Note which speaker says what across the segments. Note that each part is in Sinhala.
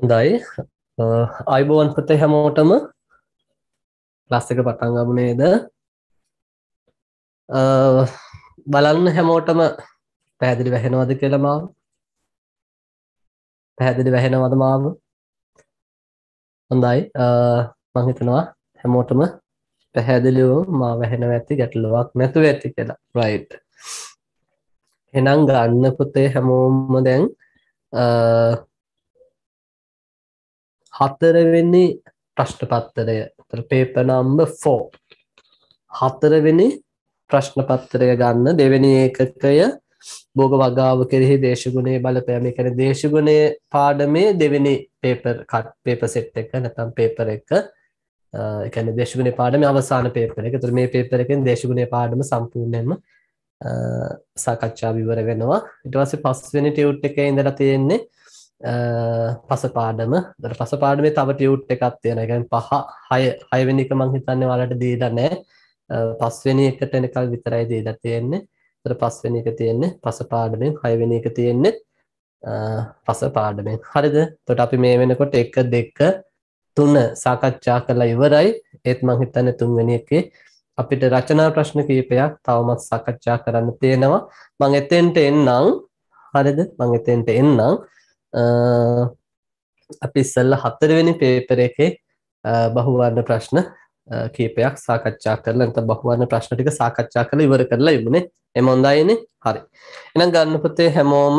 Speaker 1: හොඳයි අයිබෝවන් පුතේ හැමෝටම ක්ලාස් එක පටන් ගමු නේද? බලන්න හැමෝටම පැහැදිලි වැහෙනවද කියලා මාව? පැහැදිලි වැහෙනවද මාව? හොඳයි මම හිතනවා හැමෝටම පැහැදිලිව මාව වැහෙනවා ඇති ගැටලුවක් නැතුව ඇති කියලා. right. එහෙනම් ගන්න පුතේ හැමෝම දැන් හතරවෙනි ප්‍රශ්න පත්‍රය. paper number 4. හතරවෙනි ප්‍රශ්න පත්‍රය ගන්න දෙවෙනි ඒකකය භෝග වගාව කෙරෙහි දේශගුණයේ බලපෑම. ඒ කියන්නේ දේශගුණයේ පාඩමේ දෙවෙනි paper set එක නැත්නම් paper එක. ඒ කියන්නේ දේශගුණයේ පාඩමේ අවසාන paper එක. ඒතර මේ paper එකෙන් දේශගුණයේ පාඩම සම්පූර්ණයෙන්ම සාකච්ඡා විවර වෙනවා. ඊට පස්සේ පස්වෙනි ටියුට් එකේ ඉඳලා තියෙන්නේ පස පාඩම. ඒතර පස පාඩමේ තව ටියුට් එකක් තියෙනවා. ඒ කියන්නේ 5 6 වෙනි එක මම හිතන්නේ ඔයාලට දීලා නැහැ. පස්වෙනි එකට එනකල් විතරයි දීලා තියෙන්නේ. ඒතර පස්වෙනි එක තියෙන්නේ පස පාඩමෙන්, 6 වෙනි එක තියෙන්නේ පස පාඩමෙන්. හරිද? එතකොට අපි මේ වෙනකොට 1 2 3 සාකච්ඡා කරලා ඉවරයි. ඒත් මම හිතන්නේ තුන්වෙනි එකේ අපිට රචනා ප්‍රශ්න කිහිපයක් තවමත් සාකච්ඡා කරන්න තියෙනවා. මම එතෙන්ට එන්නම්. හරිද? මම එතෙන්ට එන්නම්. අපි ඉස්සෙල්ලා හතරවෙනි පේපර් එකේ බහුවර්ණ ප්‍රශ්න කීපයක් සාකච්ඡා කරලා නැත්නම් බහුවර්ණ ප්‍රශ්න ටික සාකච්ඡා කරලා ඉවර කරලා ඉමුනේ. එම හොඳයිනේ. හරි. එහෙනම් ගන්න පුතේ හැමෝම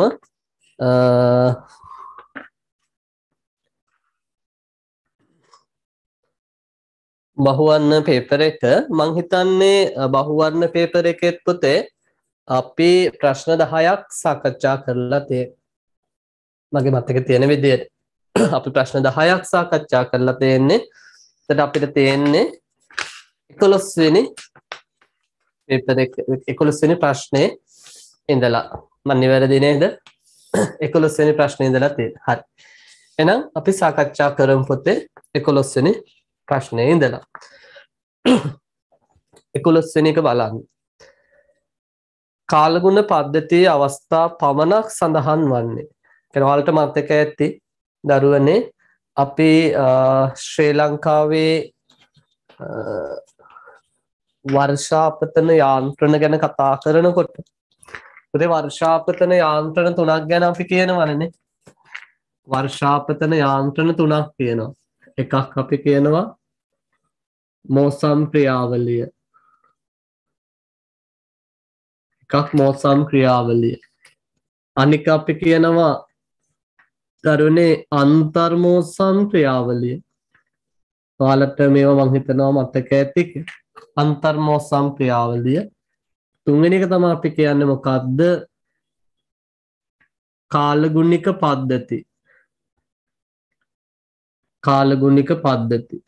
Speaker 1: බහුවර්ණ පේපර් එක මං හිතන්නේ බහුවර්ණ පේපර් එකෙත් පුතේ අපි ප්‍රශ්න 10ක් සාකච්ඡා කරලා මගේ මතකේ තියෙන විදිහට අපි ප්‍රශ්න 10ක් සාකච්ඡා කරලා තියෙන්නේ. එතකොට අපිට තියෙන්නේ 11 වෙනි පේපර් එක 11 වෙනි ප්‍රශ්නේ ඉඳලා මම නිවැරදි නේද? 11 වෙනි ප්‍රශ්නේ ඉඳලා තියෙන්නේ. හරි. එහෙනම් අපි සාකච්ඡා කරමු පුතේ 11 වෙනි ප්‍රශ්නේ ඉඳලා. 11 වෙනි එක බලන්න. කාලගුණ පද්ධතියේ අවස්ථා පමණක් සඳහන් වන්නේ. ඔයාලට මතක ඇති දරුවනේ අපි ශ්‍රී ලංකාවේ වර්ෂාපතන යාන්ත්‍රණ ගැන කතා කරනකොට පුතේ වර්ෂාපතන යාන්ත්‍රණ තුනක් ගැන අපි කියනවනේ. වර්ෂාපතන යාන්ත්‍රණ තුනක් තියෙනවා. එකක් අපි කියනවා මෝසම් ක්‍රියාවලිය. එකක් මෝසම් ක්‍රියාවලිය. අනික අපි කියනවා දරුවනේ අන්තර්මෝසම් ක්‍රියාවලිය. ඔයාලට මේවා මම හිතනවා මතක ඇති. අන්තර්මෝසම් ක්‍රියාවලිය. තුන්වෙනි එක තමයි අපි කියන්නේ මොකද්ද? කාලගුණික පද්ධති. කාලගුණික පද්ධති.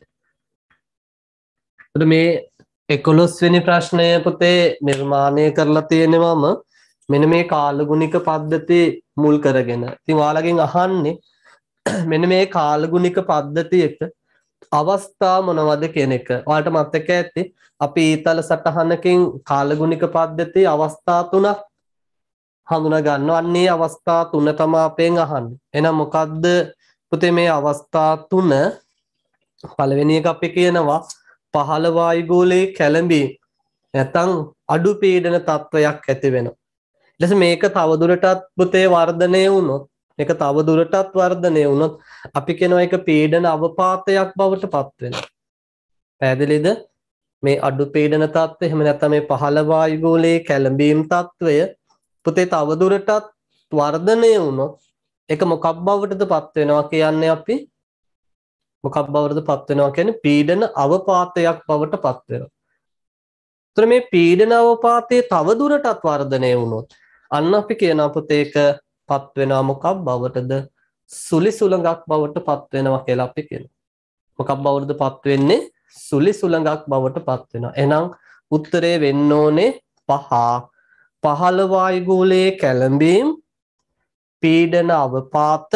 Speaker 1: මේ 11 වෙනි ප්‍රශ්නය පුතේ නිර්මාණය කරලා තියෙනවම මෙන්න මේ කාලගුණික පද්ධති මුල් කරගෙන. ඉතින් ඔයාලගෙන් අහන්නේ මෙන්න මේ කාලගුණික පද්ධතියට අවස්ථා මොනවද කියන එක. ඔයාලට මතක ඇති අපි ඊතල සටහනකින් කාලගුණික පද්ධතියේ අවස්ථා තුනක් හඳුනා ගන්නවා. අන්නේ අවස්ථා තුන තමයි අපෙන් අහන්නේ. එහෙනම් මොකද්ද පුතේ මේ අවස්ථා තුන? පළවෙනි එක අපි කියනවා පහළ වායුගෝලයේ කැළඹීම නැත්නම් අඩු පීඩන තත්වයක් ඇති වෙනවා. ඊට පස්සේ මේක තවදුරටත් පුතේ වර්ධනය වුණොත් අපි කියනවා ඒක පීඩන අවපාතයක් බවට පත් වෙනවා. පැහැදිලිද? මේ අඩු පීඩන තත්ත්වය එහෙම නැත්නම් මේ පහළ වායුගෝලයේ කැළඹීම් තත්වය පුතේ තවදුරටත් වර්ධනය වුණොත් ඒක මොකක් බවටද පත් වෙනවා කියන්නේ අපි? මොකක් බවටද පත් වෙනවා කියන්නේ පීඩන අවපාතයක් බවට පත් වෙනවා. ඒතර මේ පීඩන අවපාතයේ තවදුරටත් වර්ධනය වුණොත් අන්න අපි කියනවා පුතේ ඒක පත් වෙනවා මොකක් බවටද? සුලි සුළඟක් බවට පත් වෙනවා කියලා අපි කියනවා. මොකක් බවටද පත් වෙන්නේ? සුලි සුළඟක් බවට පත් වෙනවා. එහෙනම් උත්තරේ වෙන්න ඕනේ 5. පහළ වායුගෝලයේ කැළඹීම්, පීඩන අවපාත,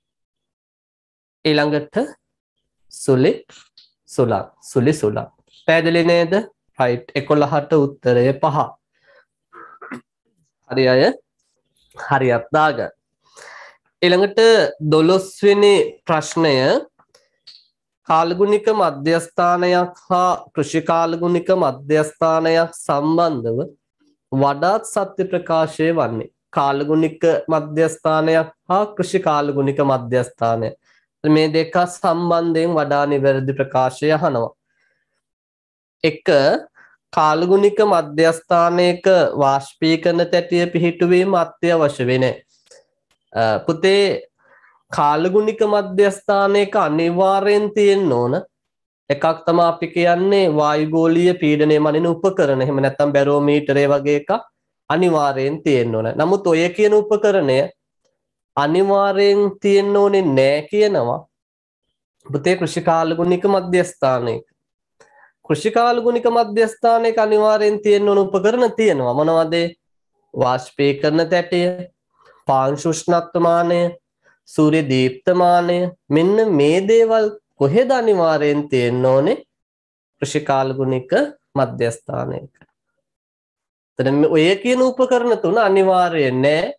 Speaker 1: ඊළඟට සුලි සුළං. පැහැදිලි නේද? right. 11ට උත්තරය 5. හරි අය? හරියට දාගන්න. ඊළඟට 12 වෙනි ප්‍රශ්නය කාලගුණික මධ්‍යස්ථානයක් හා කෘෂි කාලගුණික මධ්‍යස්ථානයක් සම්බන්ධව වඩාත් සත්‍ය ප්‍රකාශය වන්නේ කාලගුණික මධ්‍යස්ථානයක් හා කෘෂි කාලගුණික මධ්‍යස්ථානය මේ දෙක සම්බන්ධයෙන් වඩා නිවැරදි ප්‍රකාශය අහනවා. එක කාලගුණික මධ්‍යස්ථානයක වාෂ්පීකරණ තැටිය පිහිටුවීම අත්‍යවශ්‍ය වෙන්නේ. පුතේ කාලගුණික මධ්‍යස්ථානයක අනිවාර්යෙන් තියෙන්න ඕන එකක් තමයි අපි කියන්නේ වායුගෝලීය පීඩනය මනින උපකරණ. එහෙම නැත්නම් බැරෝමීටරය වගේ එකක් අනිවාර්යෙන් තියෙන්න ඕන. නමුත් ඔය කියන උපකරණය අනිවාර්යෙන් තියෙන්න ඕනේ නැහැ කියනවා. පුතේ කෘෂි කාලගුණික මධ්‍යස්ථානයක. කෘෂි කාලගුණික මධ්‍යස්ථානයක අනිවාර්යෙන් තියෙන්න ඕන උපකරණ තියෙනවා. මොනවද? වාෂ්පීකරණ තැටිය, පාංශු උෂ්ණත්වමානය, සූර්ය දීප්තමානය, මෙන්න මේ දේවල් කොහෙද අනිවාර්යෙන් තියෙන්න ඕනේ? කෘෂි කාලගුණික මධ්‍යස්ථානයක. එතන ඔය කියන උපකරණ තුන අනිවාර්යෙන්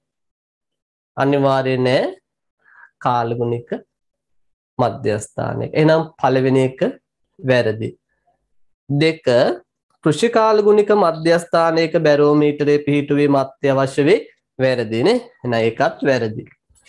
Speaker 1: නැහැ කාලගුණික මධ්‍යස්ථානයක. එහෙනම් පළවෙනි එක වැරදි. දෙක කෘෂි කාලගුණික මධ්‍යස්ථානයක බැරෝමීටරයේ පිහිටුවීම අත්‍යවශ්‍ය වේ. වැරදිනේ. එහෙනම් ඒකත් වැරදි.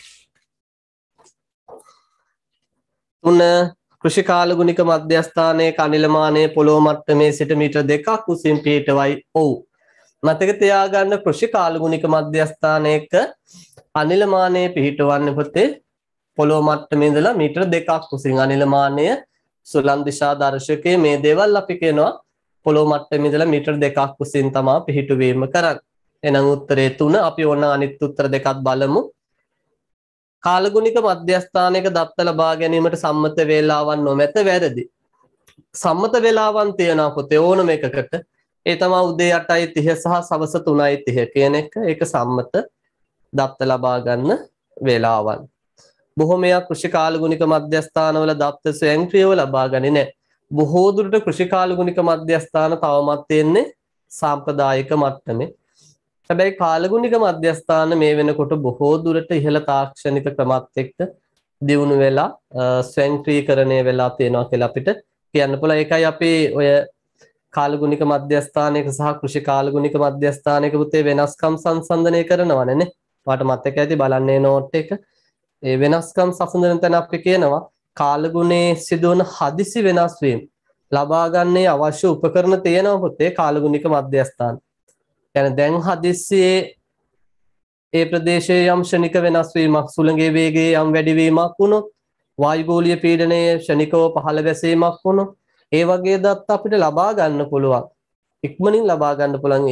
Speaker 1: තුන කෘෂි කාලගුණික මධ්‍යස්ථානයක අනිල මානය පොළොව මට්ටමේ සිට මීටර 2ක් උසින් පිහිටවයි. ඔව්. මතක තියාගන්න කෘෂි කාලගුණික මධ්‍යස්ථානයක අනිල මානය පිහිටවන්නේ පුතේ පොළොව මට්ටමේ ඉඳලා මීටර 2ක් උසින්. අනිල මානය සුළං දිශා දර්ශකයේ මේ දේවල් අපි කියනවා පොළොව මට්ටමේ ඉඳලා මීටර 2ක් උසින් තමයි පිහිටුවීම කරන්නේ. එහෙනම් උත්තරේ 3. අපි ඕන අනිත් උත්තර දෙකත් බලමු. කාලගුණික මධ්‍යස්ථානයක දත්ත ලබා ගැනීමට සම්මත වේලාවන් නොමැත. වැරදි. සම්මත වේලාවන් තියෙනවා පුතේ ඕනම එකකට. ඒ තමයි උදේ 8:30 සහ සවස 3:30 කියන එක. ඒක සම්මත දත්ත ලබා ගන්න වේලාවන්. බොහෝමයක් කෘෂි කාලගුණික මධ්‍යස්ථානවල දත්ත ස්වයංක්‍රීයව ලබා ගන්නේ නැහැ. බොහෝ දුරට කෘෂි කාලගුණික මධ්‍යස්ථාන තවමත් තියෙන්නේ සාම්ප්‍රදායික මට්ටමේ. හැබැයි කාලගුණික මධ්‍යස්ථාන මේ වෙනකොට බොහෝ දුරට ඉහළ තාක්ෂණික ක්‍රමත් එක්ක දියුණු වෙලා ස්වයංක්‍රීයකරණය වෙලා තියෙනවා කියලා අපිට කියන්න පුළුවන්. ඒකයි අපි ඔය කාලගුණික මධ්‍යස්ථානයක සහ කෘෂි කාලගුණික මධ්‍යස්ථානයක පුතේ වෙනස්කම් සංසන්දනය කරනවනේ නේ. ඔයාලට මතක ඇති බලන්නේ නෝට් එක. ඒ වෙනස්කම් සසඳන තැන අපි කියනවා කාලගුණයේ සිදුවන හදිසි වෙනස් වීම ලබා ගන්නේ අවශ්‍ය උපකරණ තියෙනවා පුතේ කාලගුණික මධ්‍යස්ථාන. يعني දැන් හදිස්සියේ ඒ ප්‍රදේශයේ යම් ෂණික වෙනස් වීමක් සුළඟේ වේගයේ යම් වැඩිවීමක් වුණොත් වායුගෝලීය පීඩනයේ ෂණිකව පහළ වැසීමක් වුණොත් ඒ වගේ දත් අපිට ලබා ගන්න පුළුවන්. ඉක්මනින් ලබා ගන්න පුළුවන්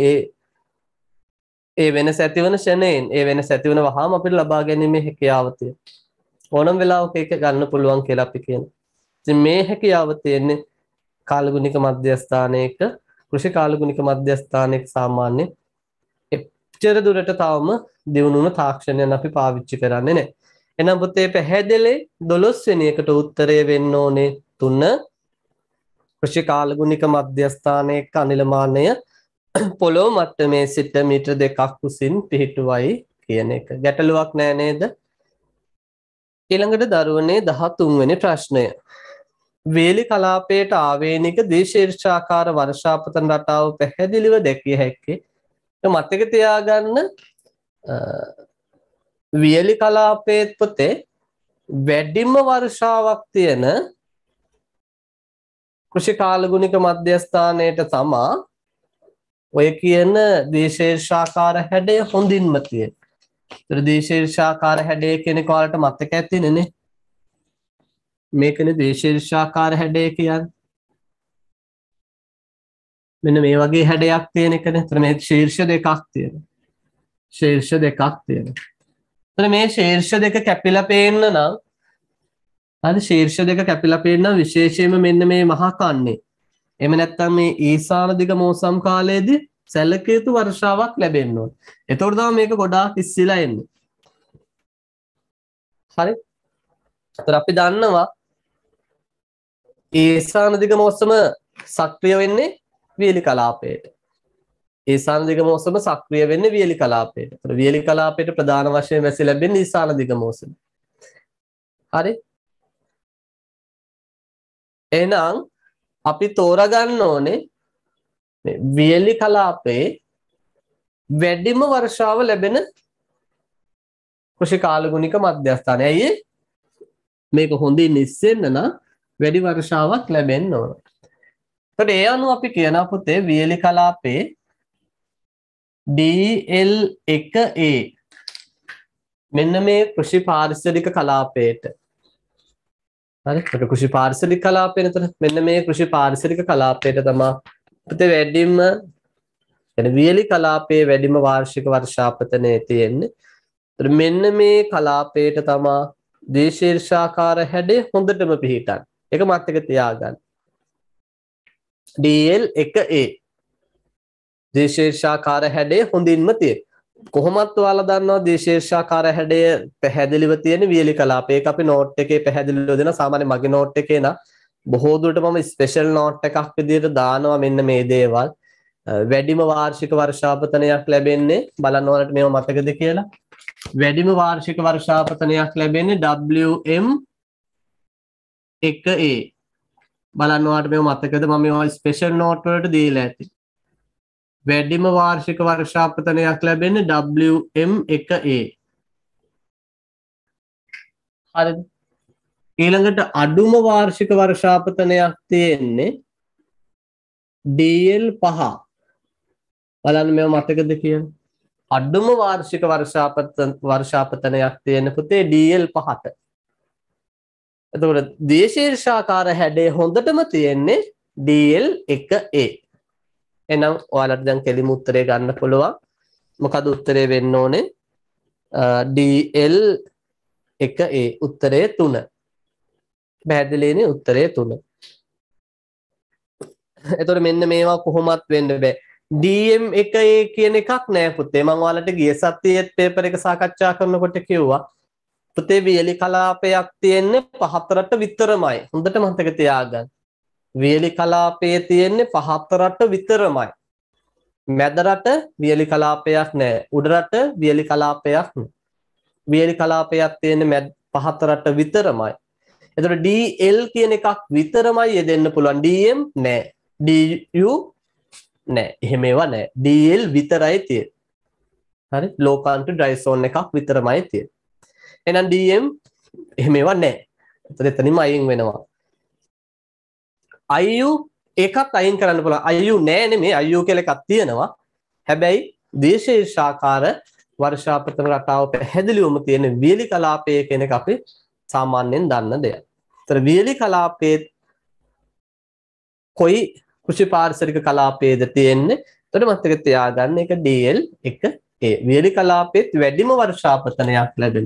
Speaker 1: ඒ වෙනස ඇතිවන ෂණයෙන් ඒ වෙනස ඇතිවන වහාම අපිට ලබා ගැනීමේ හැකියාව තියෙනවා. ඕනම වෙලාවක ඒක ගන්න පුළුවන් කියලා අපි කියනවා. ඉතින් මේ හැකියාව තියෙන්නේ කාලගුණික මධ්‍යස්ථානයක කෘෂි කාලගුණික මධ්‍යස්ථානයක සාමාන්‍ය එච්චර දුරට තවම දියුණුවන තාක්ෂණයන් අපි පාවිච්චි කරන්නේ නැහැ. එහෙනම් පුතේ පැහැදිලි 12 වෙනි එකට උත්තරය වෙන්න ඕනේ 3 කෘෂි කාලගුණික මධ්‍යස්ථානයක අනිල මානය පොළොව මට්ටමේ සිට මීටර 2ක් උසින් පිහිටුවයි කියන එක. ගැටලුවක් නෑ නේද? ඊළඟට දරුවනේ 13 වෙනි ප්‍රශ්නය. වේලි කලාපයට ආවේනික දේශීර්ෂාකාර වර්ෂාපතන රටාව පැහැදිලිව දැකිය හැක්කේ. මතක තියාගන්න වේලි කලාපයේ පුතේ වැඩිම වර්ෂාවක් තියෙන කෘෂි කාලගුණික මධ්‍යස්ථානයට තමා ඔය කියන දේශීර්ෂාකාර හැඩය හොඳින්ම තියෙන. ඒතර දේශීර්ෂාකාර හැඩය කියන එක ඔයාලට මතක ඇතිනේ නේ. මේකනේ දේශීර්ෂාකාර හැඩය කියන්නේ. මෙන්න මේ වගේ හැඩයක් තියෙන එකනේ. එතන මේ ශීර්ෂ දෙකක් තියෙනවා. ශීර්ෂ දෙකක් තියෙනවා. එතන මේ ශීර්ෂ දෙක කැපිලා පේන්න නම් හරි ශීර්ෂ දෙක කැපිලා පේන්න විශේෂයෙන්ම මෙන්න මේ මහා කන්නේ. එහෙම නැත්නම් මේ ඊසාන දිග මෝසම් කාලයේදී සැලකිය යුතු වර්ෂාවක් ලැබෙන්න ඕනේ. එතකොට තමයි මේක ගොඩාක් ඉස්සිලා එන්නේ. හරි. ඒතර අපි දන්නවා ඊසාන දිග මෝසම සක්‍රිය වෙන්නේ වේලි කලාපයට. ඊසාන දිග මෝසම සක්‍රිය වෙන්නේ වියලි කලාපයට. ඒතර වියලි කලාපයට ප්‍රධාන වශයෙන් වැසි ලැබෙන්නේ ඊසාන දිග මෝසම. හරි. එහෙනම් අපි තෝරගන්න ඕනේ මේ වියලි කලාපයේ වැඩිම වර්ෂාව ලැබෙන කෘෂි කාලගුණික මධ්‍යස්ථානය. ඇයි මේක හොඳින් ඉස්සෙන්න නම් වැඩි වර්ෂාවක් ලැබෙන්න ඕන. එතකොට ඒ අනුව අපි කියනවා පුතේ වියලි කලාපයේ DL1A මෙන්න මේ කෘෂි පාරිසරික කලාපයට. හරි. ඒක කෘෂි පාරිසරික කලාපේ නේද? මෙන්න මේ කෘෂි පාරිසරික කලාපයට තමයි පුතේ වැඩිම يعني වියලි කලාපයේ වැඩිම වාර්ෂික වර්ෂාපතනය තියෙන්නේ. ඒතර මෙන්න මේ කලාපයට තමයි දේශීර්ෂාකාර හැඩය හොඳටම පිහිටන්නේ. ඒක මතක තියාගන්න. DL1A දේශීර්ෂාකාර හැඩය හොඳින්ම තියෙන. කොහොමත් ඔයාලා දන්නවා දේශීර්ෂාකාර හැඩය පැහැදිලිව තියෙන වියලි කලාපය. ඒක අපි නෝට් එකේ පැහැදිලිව දෙන සාමාන්‍ය මගේ නෝට් එකේ නා බොහෝ දුරට මම ස්පෙෂල් නෝට් එකක් විදිහට දානවා මෙන්න මේ දේවල්. වැඩිම වාර්ෂික වර්ෂාපතනයක් ලැබෙන්නේ බලන්න ඕනට මේව මතකද කියලා. වැඩිම වාර්ෂික වර්ෂාපතනයක් ලැබෙන්නේ WM1A. බලන්න ඔයාලට මේව මතකද මම මේවා ස්පෙෂල් නෝට් වලට දීලා ඇති. වැඩිම වාර්ෂික වර්ෂාපතනයක් ලැබෙන්නේ WM1A. හරිද? ඊළඟට අඩුම වාර්ෂික වර්ෂාපතනයක් තියෙන්නේ DL5. බලන්න මේව මතකද කියලා. අඩුම වාර්ෂික වර්ෂාපතනයක් තියෙන පුතේ DL5ට. එතකොට දේශීර්ෂාකාර හැඩය හොඳටම තියෙන්නේ DL1A. එහෙනම් ඔයාලට දැන් කෙලිම උත්තරේ ගන්න පුළුවන්. මොකද උත්තරේ වෙන්න ඕනේ DL1A උත්තරේ 3. පැහැදිලිනේ උත්තරේ 3. එතකොට මෙන්න මේවා කොහොමත් වෙන්න බෑ. DM1A කියන එකක් නෑ පුතේ. මම ඔයාලට ගිය සතියේත් පේපර් එක සාකච්ඡා කරනකොට කිව්වා පුතේ වියලි කලාපයක් තියෙන්නේ 5-8 විතරමයි. හොඳට මතක තියාගන්න. වියලි කලාපයේ තියෙන්නේ 5-8 විතරමයි. මැද රට වියලි කලාපයක් නෑ. උඩ රට වියලි කලාපයක් නෑ. වියලි කලාපයක් තියෙන්නේ 5-8 විතරමයි. එතකොට DL කියන එකක් විතරමයි යෙදෙන්න පුළුවන්. DM නෑ. DU නෑ. එහෙම ඒවා නෑ. DL විතරයි තියෙන්නේ. හරි? low country dry zone එකක් විතරමයි තියෙන්නේ. එහෙනම් DM එහෙම ඒවා නෑ. එතනින්ම අයින් වෙනවා. IU එකක් අයින් කරන්න පුළුවන්. IU නෑ නෙමෙයි. IU කියලා එකක් තියෙනවා. හැබැයි දේශීර්ෂාකාර වර්ෂාපතන රටාව පැහැදිලිවම තියෙන වියලි කලාපයේ කියන එක අපි සාමාන්‍යයෙන් දන්න දෙයක්. ඒතර වියලි කලාපයේ කොයි කෘෂි පාරිසරික කලාපයේද තියෙන්නේ? එතකොට මතක තියාගන්න එක DL1A. වියලි කලාපයේ වැඩිම වර්ෂාපතනයක් ලැබෙන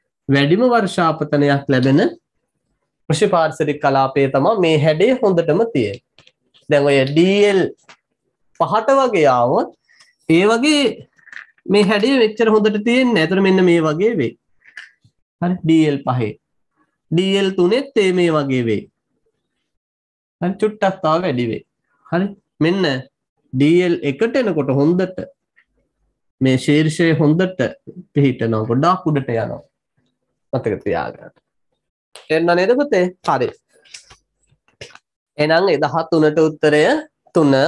Speaker 1: කෘෂි පාරිසරික කලාපයේ තමයි මේ හැඩය හොඳටම තියෙන්නේ. දැන් ඔය DL5ට වගේ ආවොත් ඒ වගේ මේ හැඩය මෙච්චර හොඳට තියෙන්නේ නැහැ. ඒතර මෙන්න මේ වගේ වෙයි. හරි DL5. DL3ෙත් මේ වගේ වෙයි. හරි චුට්ටක් තව වැඩි වෙයි. හරි මෙන්න DL1ට එනකොට හොඳට මේ ශීර්ෂයේ හොඳට පිහිටනවා. ගොඩාක් උඩට යනවා. මතක තියාගන්න. එන්න නේද පුතේ? හරි. එහෙනම් 13ට උත්තරය 3.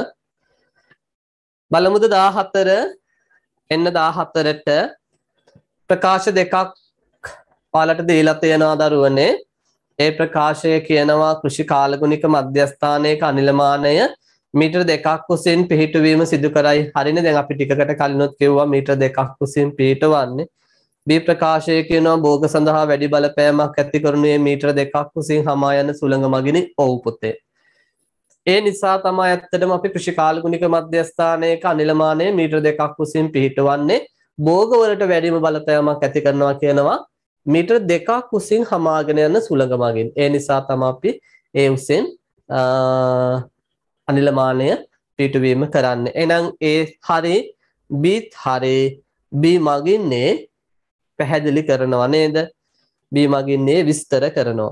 Speaker 1: බලමුද 14. එන්න 14ට ප්‍රකාශ දෙකක් ඔයාලට දීලා තියෙනවා දරුවනේ. ඒ ප්‍රකාශය කියනවා කෘෂි කාලගුණික මධ්‍යස්ථානයක අනිලමානය මීටර 2ක් කුසින් පිහිටුවීම සිදු කරයි. හරිනේ දැන් අපි ටිකකට කලිනුත් කිව්වා මීටර 2ක් කුසින් පිහිටවන්නේ. B ප්‍රකාශය කියනවා භෝග සඳහා වැඩි බලපෑමක් ඇති කරනුයේ මීටර 2ක් කුසින් hama යන සුළඟ මගිනි. ඔව් පුතේ. ඒ නිසා තමයි ඇත්තටම අපි කෘෂි කාලගුණික මධ්‍යස්ථානයක අනිලමානය මීටර 2ක් කුසින් පිහිටවන්නේ. භෝග වලට වැඩිම බලපෑමක් ඇති කරනවා කියනවා මීටර 2ක් උසින් හමාගෙන යන සුළඟ මගින්. ඒ නිසා තමයි අපි ඒ උසෙන් අනිලමානය පිටුවීම කරන්නේ. එහෙනම් ඒ හරි බීත් හරි බී මගින්නේ පැහැදිලි කරනවා නේද? බී මගින්නේ විස්තර කරනවා.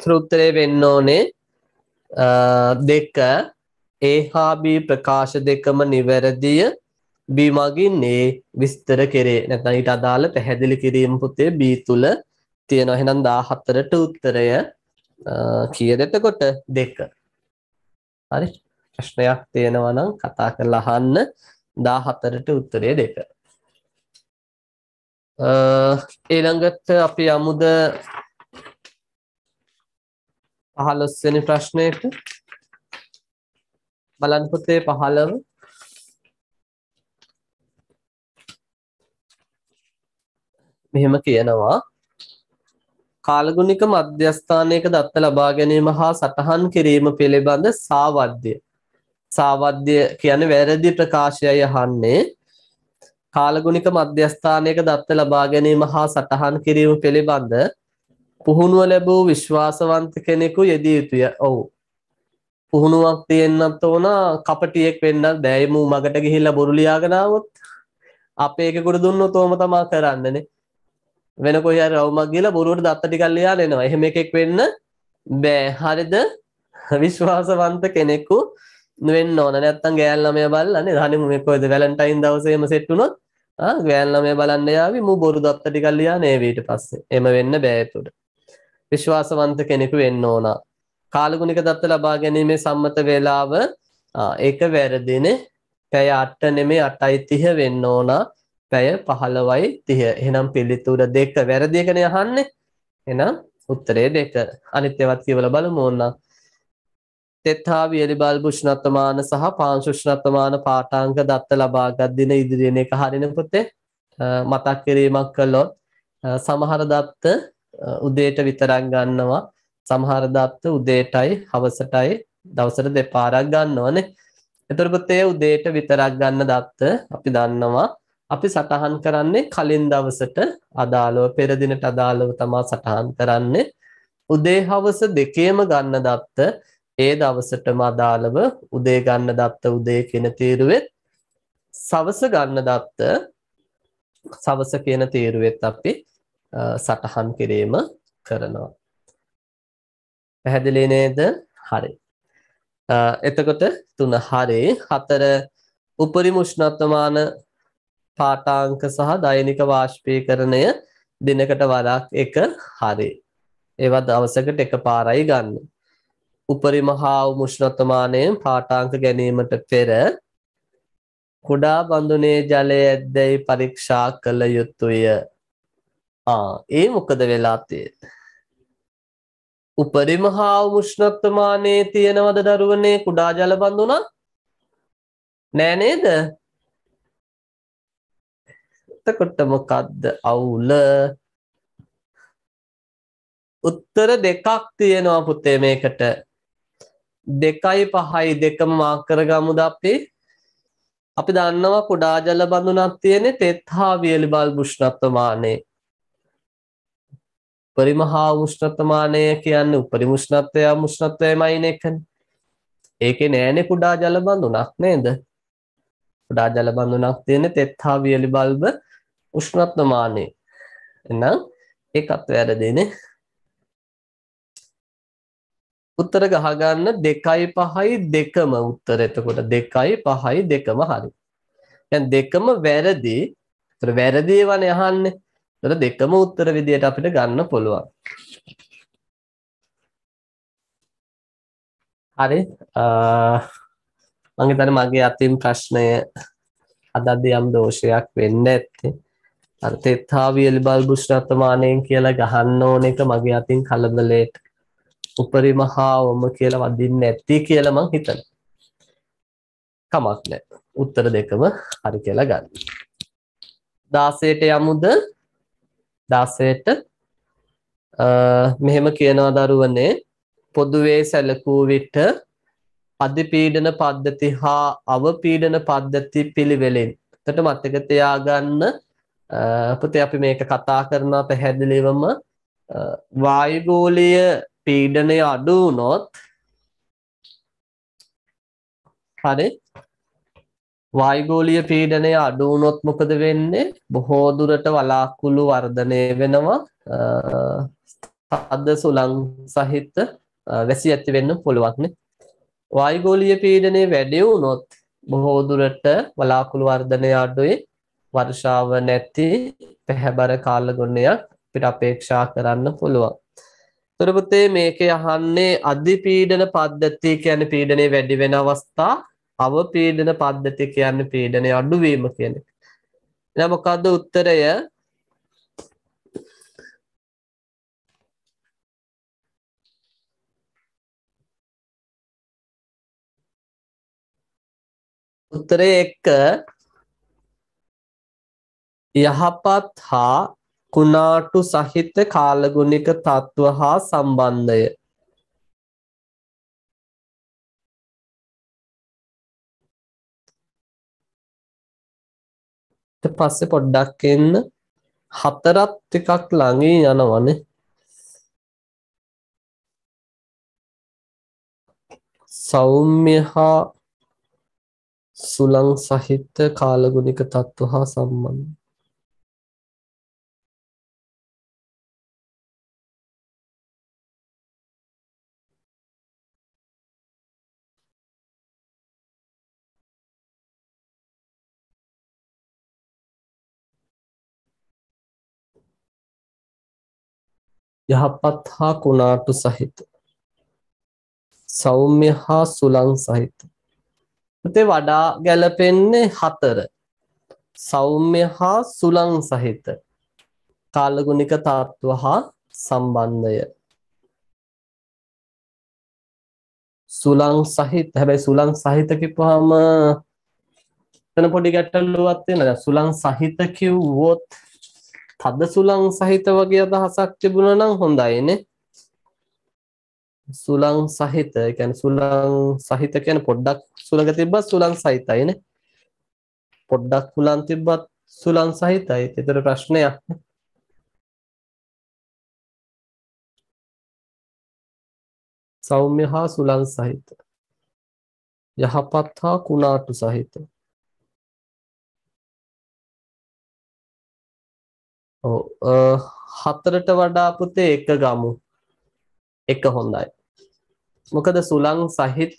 Speaker 1: උත්තරේ වෙන්න ඕනේ දෙක A හා B ප්‍රකාශ දෙකම නිවැරදිය B මගින් A විස්තර කෙරේ. නැත්නම් ඊට අදාළ පැහැදිලි කිරීම පුතේ B තුල තියෙනවා. එහෙනම් 14ට උත්තරය කීයද එතකොට 2. හරි. ප්‍රශ්නයක් තියෙනවා නම් කතා කරලා අහන්න. 14ට උත්තරය 2. ඊළඟට අපි යමුද 15 වෙනි ප්‍රශ්නයට. බලන්න පුතේ 15. මෙහෙම කියනවා කාලගුණික මධ්‍යස්ථානයක දත්ත ලබා ගැනීම හා සටහන් කිරීම පිළිබඳ සාවද්‍ය. සාවද්‍ය කියන්නේ වැරදි ප්‍රකාශයයි අහන්නේ. කාලගුණික මධ්‍යස්ථානයක දත්ත ලබා ගැනීම හා සටහන් කිරීම පිළිබඳ පුහුණුව ලැබූ විශ්වාසවන්ත කෙනෙකු යෙදිය යුතුය. ඔව්. පුහුණුවක් තියෙන්නත් ඕන කපටියෙක් වෙන්නත් බෑ. මූ මගට ගිහිල්ලා බොරු ලියාගෙන ආවොත් අපේ එකෙකුට දුන්නොත් ඕම තමයි කරන්නනේ. වෙන කොහේ හරි රවුමක් ගිහලා බොරුවට දත්ත ටිකක් ලියාගෙන එනවා. එහෙම එකෙක් වෙන්න බෑ. හරිද? විශ්වාසවන්ත කෙනෙකු වෙන්න ඕන. නැත්තම් ගෑල් ළමයා බලලා නේද? අනේ මේ කොහෙද වැලන්ටයින් දවසේම සෙට් වුණොත් ගෑල් ළමයා බලන්න යාවි මූ බොරු දත්ත ටිකක් ලියානේ ඊට පස්සේ. එහෙම වෙන්න බෑ ඒතුට. විශ්වාසවන්ත කෙනෙකු වෙන්න ඕන. කාලගුණික දත්ත ලබා ගැනීමේ සම්මත වේලාව ඒක වැරදිනේ. පැය 8 නෙමෙයි 8:30 වෙන්න ඕන. පැය 15:30. එහෙනම් පිළිතුර 2 වැරදි එකනේ අහන්නේ. එහෙනම් උත්තරේ 2. අනිත් ඒවාත් කියවලා බලමු ඕන. තෙත් හා වියලි බල්බ් උෂ්ණත්වමාන සහ පාංශු උෂ්ණත්වමාන පාඨාංක දත්ත ලබාගත් දින ඉදිරියෙන් එක හරිනේ පුතේ. මතක් කිරීමක් කළොත් සමහර දත්ත උදේට විතරක් ගන්නවා. සමහර දත්ත උදේටයි හවසටයි දවසට දෙපාරක් ගන්නවනේ. එතකොට පුතේ උදේට විතරක් ගන්න දත්ත අපි දන්නවා. අපි සටහන් කරන්නේ කලින් දවසට අදාළව පෙර දිනට අදාළව තමයි සටහන් කරන්නේ. උදේ හවස දෙකේම ගන්න දත්ත ඒ දවසටම අදාළව උදේ ගන්න දත්ත උදේ කියන තීරුවෙත් සවස ගන්න දත්ත සවස කියන තීරුවෙත් අපි සටහන් කිරීම කරනවා. පැහැදිලි නේද? හරි. එතකොට 3 හරි. 4 උපරිම උෂ්ණත්වමාන පාඨාංක සහ දෛනික වාෂ්පීකරණය දිනකට වරක් එක හරි. ඒවා දවසකට එකපාරයි ගන්න. උපරිම හා උෂ්ණත්වමානයෙන් පාඨාංක ගැනීමට පෙර කුඩා බඳුනේ ජලය ඇද්දැයි පරීක්ෂා කළ යුතුය. ඒ මොකද වෙලා තියෙන්නේ? උපරිම හා උෂ්ණත්වමානයේ තියෙනවද දරුවනේ කුඩා ජල බඳුනක්? නෑ නේද? එතකොට මොකද්ද අවුල? උත්තර දෙකක් තියෙනවා පුතේ මේකට. 2යි 5යි දෙකම මාක් කරගමුද අපි? අපි දන්නවා කුඩා ජල බඳුනක් තියෙන්නේ තෙත් හා වියලි බල්බ් උෂ්ණත්වමානයේ. උපරිම හා උෂ්ණත්වමානය කියන්නේ උපරිම උෂ්ණත්වය උෂ්ණත්වයමයින එකනේ. ඒකේ නෑනේ කුඩා ජල බඳුනක් නේද? කුඩා ජල බඳුනක් තියෙන්නේ තෙත් හා වියලි බල්බ උෂ්ණත්වමානයේ. එහෙනම් ඒකත් වැරදිනේ. උත්තර ගහගන්න 2යි 5යි දෙකම උත්තර. එතකොට 2යි 5යි දෙකම හරි. දැන් දෙකම වැරදි. ඒතර වැරදි ඒවානේ අහන්නේ. ඒතර දෙකම උත්තර විදියට අපිට ගන්න පුළුවන්. හරි. මම හිතන්නේ මගේ අතින් ප්‍රශ්නය අදදී යම් දෝෂයක් වෙන්න ඇත්තේ. අර තෙත් හා වියලි බල්බ් උෂ්ණත්වමානයෙන් කියලා ගහන්න ඕන එක මගේ අතින් කලබලයට උපරිම හා වම කියලා වදින්න නැති කියලා මං හිතනවා. කමක් නැහැ. උත්තර දෙකම හරි කියලා ගන්න. 16ට යමුද? 16ට මෙහෙම කියනවා දරුවනේ පොදුවේ සැලකූ විට අධිපීඩන පද්ධති හා අවපීඩන පද්ධති පිළිවෙලින්. එතකොට මතක තියාගන්න පුතේ අපි මේක කතා කරනවා පැහැදිලිවම වායුගෝලීය පීඩනය අඩු වුණොත් හරි වායුගෝලීය පීඩනය අඩු වුණොත් මොකද වෙන්නේ? බොහෝ දුරට වලාකුළු වර්ධනය වෙනවා. තද සුළං සහිත වැසි ඇති වෙන්න පුළුවන් නේ. වායුගෝලීය පීඩනය වැඩි වුණොත් බොහෝ දුරට වලාකුළු වර්ධනය අඩුයි, වර්ෂාව නැති පැහැබර කාල ගුණයක් අපිට අපේක්ෂා කරන්න පුළුවන්. එතකොට පුතේ මේකේ අහන්නේ අධිපීඩන පද්ධතිය කියන්නේ පීඩනය වැඩි වෙන අවස්ථා, අවපීඩන පද්ධතිය කියන්නේ පීඩනය අඩු වීම කියන එක. එහෙනම් මොකද්ද උත්තරය? උත්තරය 1 යහපත් හා කුණාටු සහිත කාලගුණික තත්ත්ව හා සම්බන්ධය. ඊට පස්සේ පොඩ්ඩක් එන්න 4ත් ටිකක් ළඟින් යනවනේ. සෞම්‍ය හා සුළං සහිත කාලගුණික තත්ත්ව හා සම්බන්ධ. යහපත් හා කුණාටු සහිත, සෞම්‍ය හා සුළං සහිත. පුතේ වඩා ගැලපෙන්නේ 4. සෞම්‍ය හා සුළං සහිත කාලගුණික තත්ත්ව හා සම්බන්ධය. සුළං සහිත, හැබැයි සුළං සහිත කිව්වහම එතන පොඩි ගැටලුවක් තියෙනවා. දැන් සුළං සහිත කිව්වොත් තද සුළං සහිත වගේ අදහසක් තිබුණා නම් හොඳයිනේ. සුළං සහිත, ඒ කියන්නේ සුළං සහිත කියන්නේ පොඩ්ඩක් සුළඟ තිබ්බත් සුළං සහිතයිනේ. පොඩ්ඩක් සුළං තිබ්බත් සුළං සහිතයි. ඒතර ප්‍රශ්නයක්. සෞම්‍ය හා සුළං සහිත, යහපත් හා කුණාටු සහිත. ඔව් 4ට වඩා පුතේ 1 ගමු. 1 හොඳයි. මොකද සුළං සහිත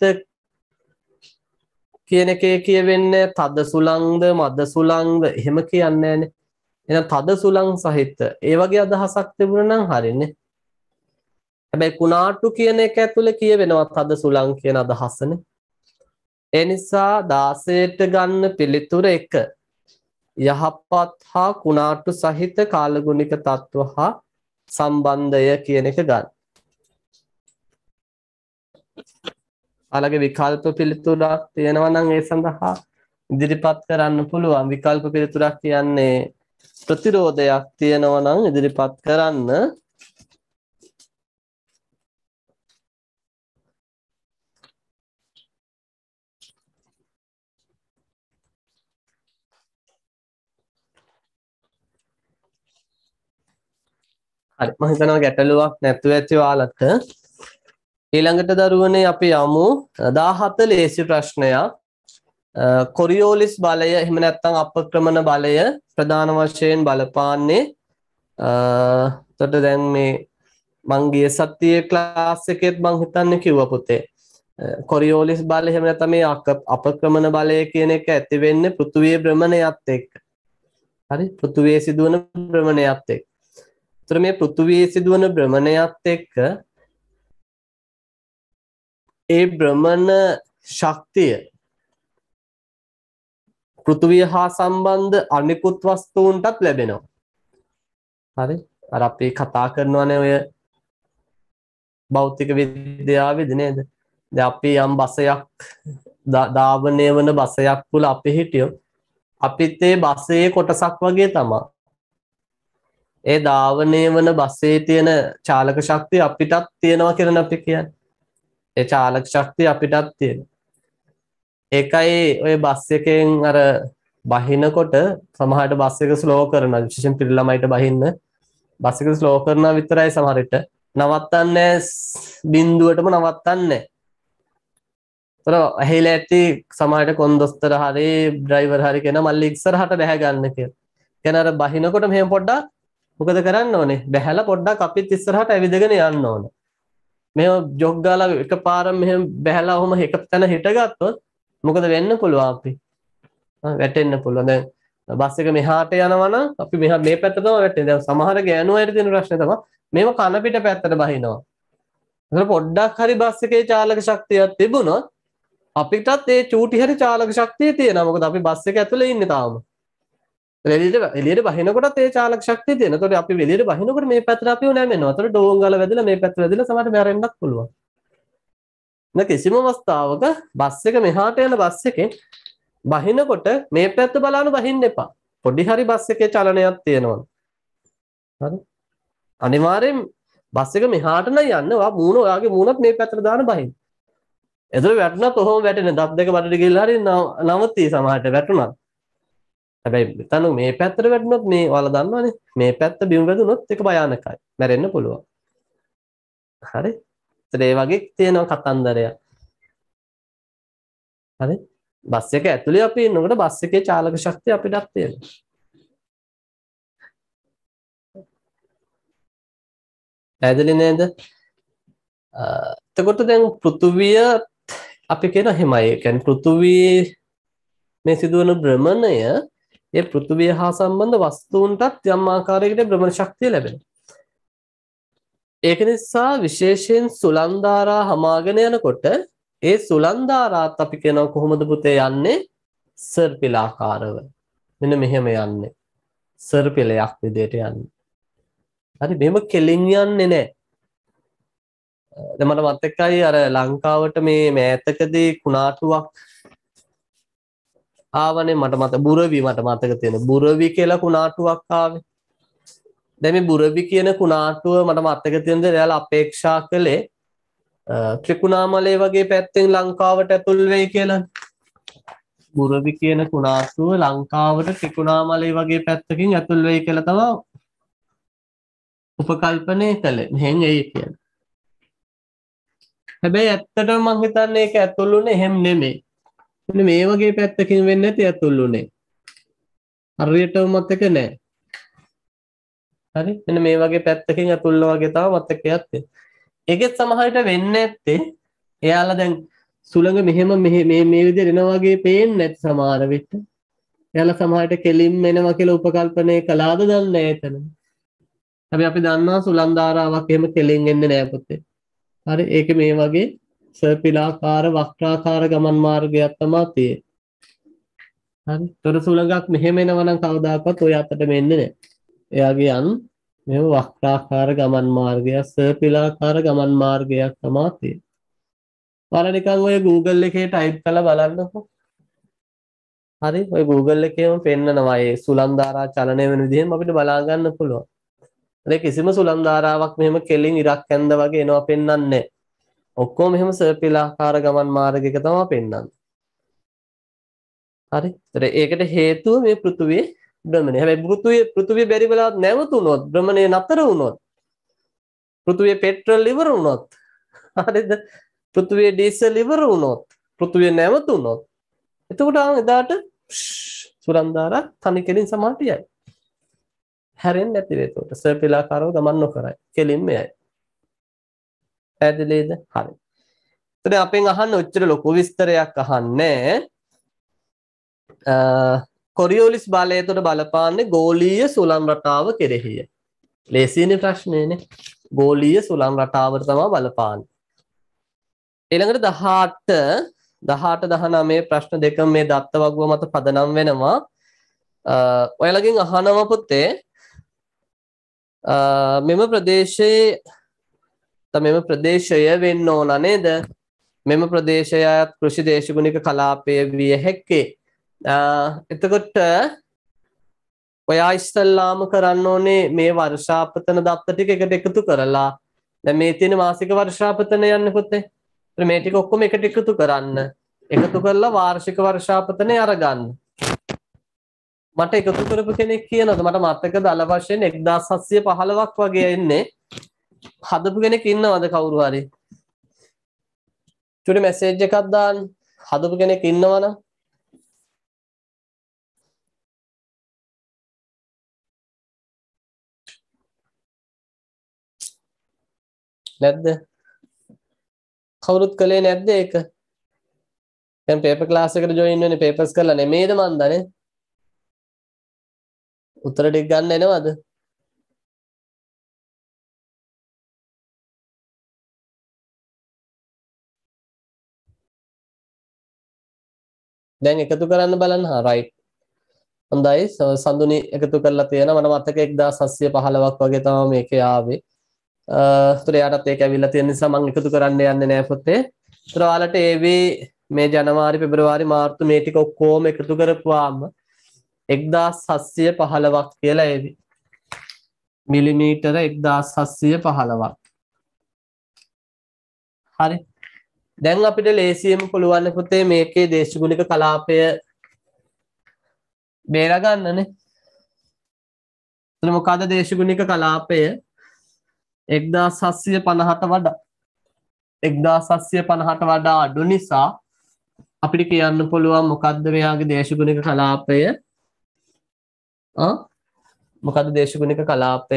Speaker 1: කියන එකේ කියවෙන්නේ තද සුළංද මද සුළංද එහෙම කියන්නේ නැහැනේ. එහෙනම් තද සුළං සහිත ඒ වගේ අදහසක් තිබුණා නම් හරිනේ. හැබැයි කුණාටු කියන එක ඇතුලේ කියවෙනවා තද සුළං කියන අදහසනේ. ඒ නිසා 16ට ගන්න පිළිතුර 1. යහපත් හා කුණාටු සහිත කාලගුණික තත්ත්ව හා සම්බන්ධය කියන එක ගන්න. අලගේ විකල්ප පිළිතුරක් තියෙනවා නම් ඒ සඳහා ඉදිරිපත් කරන්න පුළුවන්. විකල්ප පිළිතුරක් කියන්නේ ප්‍රතිරෝධයක් තියෙනවා නම් ඉදිරිපත් කරන්න. හරි මම හිතනවා ගැටලුවක් නැතුව ඇති ඔයාලට. ඊළඟට දරුවනේ අපි යමු 17 ලේසි ප්‍රශ්නයක්. කොරියෝලිස් බලය එහෙම නැත්නම් අපක්‍රමන බලය ප්‍රධාන වශයෙන් බලපාන්නේ එතකොට දැන් මේ මං ගිය සතියේ ක්ලාස් එකේත් මං හිතන්නේ කිව්වා පුතේ කොරියෝලිස් බලය එහෙම නැත්නම් මේ අපක්‍රමන බලය කියන එක ඇති වෙන්නේ පෘථුවියේ භ්‍රමණයත් එක්ක. හරි පෘථුවියේ සිදුවන භ්‍රමණයත් එක්ක. එතකොට මේ පෘථුවියේ සිදුවන භ්‍රමණයත් එක්ක ඒ භ්‍රමණ ශක්තිය පෘථුවිය හා සම්බන්ධ අනිකුත් වස්තුන්ටත් ලැබෙනවා. හරි අර අපි කතා කරනවානේ ඔය භෞතික විද්‍යාවේදී නේද? දැන් අපි යම් බසයක් ධාවනය වන බසයක් තුල අපි හිටියොත් අපිත් ඒ බසයේ කොටසක් වගේ තමයි. ඒ ධාවනය වන බසයේ තියෙන චාලක ශක්තිය අපිටත් තියෙනවා කියලා අපි කියන්නේ. ඒ චාලක ශක්තිය අපිටත් තියෙනවා. ඒකයි ඔය බස් එකෙන් අර බහිනකොට සමහරට බස් එක ස්ලෝ කරනවා විශේෂයෙන් පිරි ළමයිට බහින්න බස් එක ස්ලෝ කරනවා විතරයි සමහර විට නවත්තන්නේ බිඳුවටම නවත්තන්නේ. ඒතර ඇහිලා ඇති සමහරට කොන්දොස්තර හරි ඩ්‍රයිවර් හරි කෙනා මල්ලි ඉස්සරහට බැහැ ගන්න කියලා. කියන අර බහිනකොට මෙහෙම පොඩ්ඩක් මොකද කරන්න ඕනේ? බැහැලා පොඩ්ඩක් අපිත් ඉස්සරහට ඇවිදගෙන යන්න ඕනේ. මෙහෙම ජොග් ගාලා එකපාරම මෙහෙම බැහැලා ඔහම එක තැන හිටගත්තොත් මොකද වෙන්න පුළුවන් අපි? වැටෙන්න පුළුවන්. දැන් බස් එක මෙහාට යනවා නම් අපි මෙහා මේ පැත්ත තමයි වැටෙන්නේ. දැන් සමහර ගෑනු අයට තියෙන ප්‍රශ්නේ තමයි මේව කන පිට පැත්තට බහිනවා. ඒක පොඩ්ඩක් හරි බස් එකේ චාලක ශක්තියක් තිබුණොත් අපිටත් ඒ චූටි හරි චාලක ශක්තිය තියෙනවා. මොකද අපි බස් එක ඇතුලේ ඉන්නේ තාම. එළියට බහිනකොටත් ඒ චාලක ශක්තිය තියෙනවා. ඒතකොට අපි එළියට බහිනකොට මේ පැත්තට අපිව නැමෙනවා. ඒතකොට ඩෝංගල වැදිලා මේ පැත්තට වැදිලා සමහරට මැරෙන්නත් පුළුවන්. නැ කිසිම අවස්ථාවක බස් එක මෙහාට යන බස් එකෙන් බහිනකොට මේ පැත්ත බලන්න බහින්න එපා. පොඩි හරි බස් එකේ චලනයක් තියෙනවා. හරි? අනිවාර්යෙන් බස් එක මෙහාට නම් යන්න ඔයා මූණ ඔයාගේ මූණත් මේ පැත්තට දාන බහින්න. එතකොට වැටුණත් ඔහොම වැටෙන දත් දෙක බඩට ගිහලා හරි නවතී සමහරට වැටුණා. හැබැයි මෙතන මේ පැත්තට වැටුණොත් මේ ඔයාලා දන්නවනේ මේ පැත්ත බිම වැදුනොත් ඒක භයානකයි. මැරෙන්න පුළුවන්. හරි? ඒත් ඒ වගේ තියෙනවා කතන්දරයක්. හරි? බස් එක ඇතුලේ අපි ඉන්නකොට බස් එකේ චාලක ශක්තිය අපිටත් තියෙනවා. පැහැදිලි නේද? එතකොට දැන් පෘථුවිය අපි කියන හිමයි. ඒ කියන්නේ පෘථුවියේ මේ සිදුවන භ්‍රමණය ඒ පෘථුවිය හා සම්බන්ධ වස්තුන්ටත් යම් ආකාරයකට භ්‍රමණ ශක්තිය ලැබෙනවා. ඒක නිසා විශේෂයෙන් සුළං ධාරා හමාගෙන යනකොට ඒ සුළං ධාරාත් අපි කියනවා කොහොමද පුතේ යන්නේ? සර්පිලාකාරව. මෙන්න මෙහෙම යන්නේ. සර්පිලයක් විදියට යන්නේ. හරි මෙහෙම කෙලින් යන්නේ නැහැ. දැන් මට මතකයි අර ලංකාවට මේ මෑතකදී කුණාටුවක් ආවනේ මට බුරවි මට මතක තියෙන බුරවි කියලා කුණාටුවක් ආවේ. දැන් මේ බුරවි කියන කුණාටුව මට මතක තියෙන දේ එයාලා අපේක්ෂා කළේ ත්‍රිකුණාමලය වගේ පැත්තෙන් ලංකාවට ඇතුල් වෙයි කියලා. බුරවි කියන කුණාටුව ලංකාවට ත්‍රිකුණාමලය වගේ පැත්තකින් ඇතුල් වෙයි කියලා තමයි උපකල්පනය කළේ. මෙහෙන් එයි කියන්නේ. හැබැයි ඇත්තටම මම හිතන්නේ ඒක ඇතුළුනේ එහෙම නෙමෙයි. මෙන්න මේ වගේ පැත්තකින් වෙන්නේ නැති ඇතුළුනේ. හරියටම මතක නැහැ. හරි? මෙන්න මේ වගේ පැත්තකින් ඇතුල්න වගේ තමයි මතකයක් තියෙන්නේ. ඒකෙත් සමහරට වෙන්නේ නැත්තේ එයාලා දැන් සුළඟ මෙහෙම මේ විදිහට එනවා වගේ පේන්නේ නැති සමහර විට. එයාලා සමහරට කෙලින්ම එනවා කියලා උපකල්පනය කළාද දන්නේ නැහැ එතන. හැබැයි අපි දන්නවා සුළං ධාරාවක් එහෙම කෙලින් එන්නේ නැහැ පුතේ. හරි ඒක මේ වගේ සර්පිලාකාර වක්‍රාකාර ගමන් මාර්ගයක් තමයි තියෙන්නේ. හරි. තොර සුළඟක් මෙහෙම එනවා නම් කවදාකවත් ඔය අතට මෙන්නේ නැහැ. එයාගේ යන් මෙහෙම වක්‍රාකාර ගමන් මාර්ගයක් සර්පිලාකාර ගමන් මාර්ගයක් තමයි තියෙන්නේ. ඔයාලා නිකන් ඔය Google එකේ ටයිප් කරලා බලන්නකෝ. හරි. ඔය Google එකේම පෙන්නනවා මේ සුළං ධාරා චලනය වෙන විදිහෙන් අපිට බලා ගන්න පුළුවන්. ඒ කිසිම සුළං ධාරාවක් මෙහෙම කෙලින් ඉරක් ඇඳ වගේ එනවා පෙන්වන්නේ නැහැ. ඔක්කොම මෙහෙම සර්පිලාකාර ගමන් මාර්ගයක තමයි පෙන්වන්නේ. හරි. ඒකට හේතුව මේ පෘථුවියේ භ්‍රමණය. හැබැයි පෘථුවිය බැරි වෙලාවත් නැවතුනොත් භ්‍රමණය නතර වුණොත් පෘථුවියේ පෙට්‍රල් ඉවර වුණොත් හරිද? පෘථුවියේ ඩීසල් ඉවර වුණොත් පෘථුවිය නැවතුනොත් එතකොට එදාට සුළං ධාරා තනි කෙලින් සමාට යයි. හැරෙන්නේ නැති වෙයි එතකොට සර්පිලාකාරව ගමන් නොකරයි. කෙලින්ම යයි. පැහැදිලිද? හරි. එතන අපෙන් අහන්න ඔච්චර ලොකු විස්තරයක් අහන්නේ කොරියොලිස් බලය එතකොට බලපාන්නේ ගෝලීය සුළං රටාව කෙරෙහිය. ලේසියනේ ප්‍රශ්නේනේ. ගෝලීය සුළං රටාවට තමයි බලපාන්නේ. ඊළඟට 18 19 ප්‍රශ්න දෙකම මේ දත්ත වගුව මත පදනම් වෙනවා. ඔයාලගෙන් අහනවා පුතේ මෙම ප්‍රදේශය වෙන්න ඕන නේද? මෙම ප්‍රදේශයත් කෘෂි දේශගුණික කලාපය විය හැක්කේ. එතකොට ඔයා ඉස්සල්ලාම කරන්න ඕනේ මේ වර්ෂාපතන දත්ත ටික එකට එකතු කරලා දැන් මේ තියෙන මාසික වර්ෂාපතන යන්නේ පුතේ. මේ ටික ඔක්කොම එකට එකතු කරන්න. එකතු කරලා වාර්ෂික වර්ෂාපතනේ අරගන්න. මට එකතු කරපු කෙනෙක් කියනවාද මට මතකද අල වශයෙන් 1715ක් වගේ එන්නේ. හදපු කෙනෙක් ඉන්නවද කවුරු හරි? චුටි මැසේජ් එකක් දාන්න. හදපු කෙනෙක් ඉන්නවනම් නැද්ද? කවුරුත් කළේ නැද්ද ඒක? දැන් පේපර් ක්ලාස් එකට ජොයින් වෙන්නේ පේපර්ස් කරලා නෙමෙයිද මන්දනේ? උත්තර ටික ගන්න එනවද? දැන් එකතු කරන්න බලන්න. හා රයිට්. හොඳයි. සඳුනි එකතු කරලා තියෙනවා. මට මතක 1715ක් වගේ තමයි මේකේ ආවේ. ඒතර යාටත් ඒක ඇවිල්ලා තියෙන නිසා මම එකතු කරන්න යන්නේ නෑ පුතේ. ඒතර ඔයාලට මේ ජනවාරි පෙබරවාරි මාර්තු මේ ටික ඔක්කොම එකතු කරපුවාම 1715ක් කියලා එවි. මිලිමීටර 1715ක්. හරි. දැන් අපිට ලේසියෙන්ම පුළුවන් පුතේ මේකේ දේශගුණික කලාපය බේර ගන්නනේ. එතන මොකද දේශගුණික කලාපය 1750ට වඩා අඩු නිසා අපිට කියන්න පුළුවන් මොකද්ද මෙයාගේ දේශගුණික කලාපය? මොකද්ද දේශගුණික කලාපය?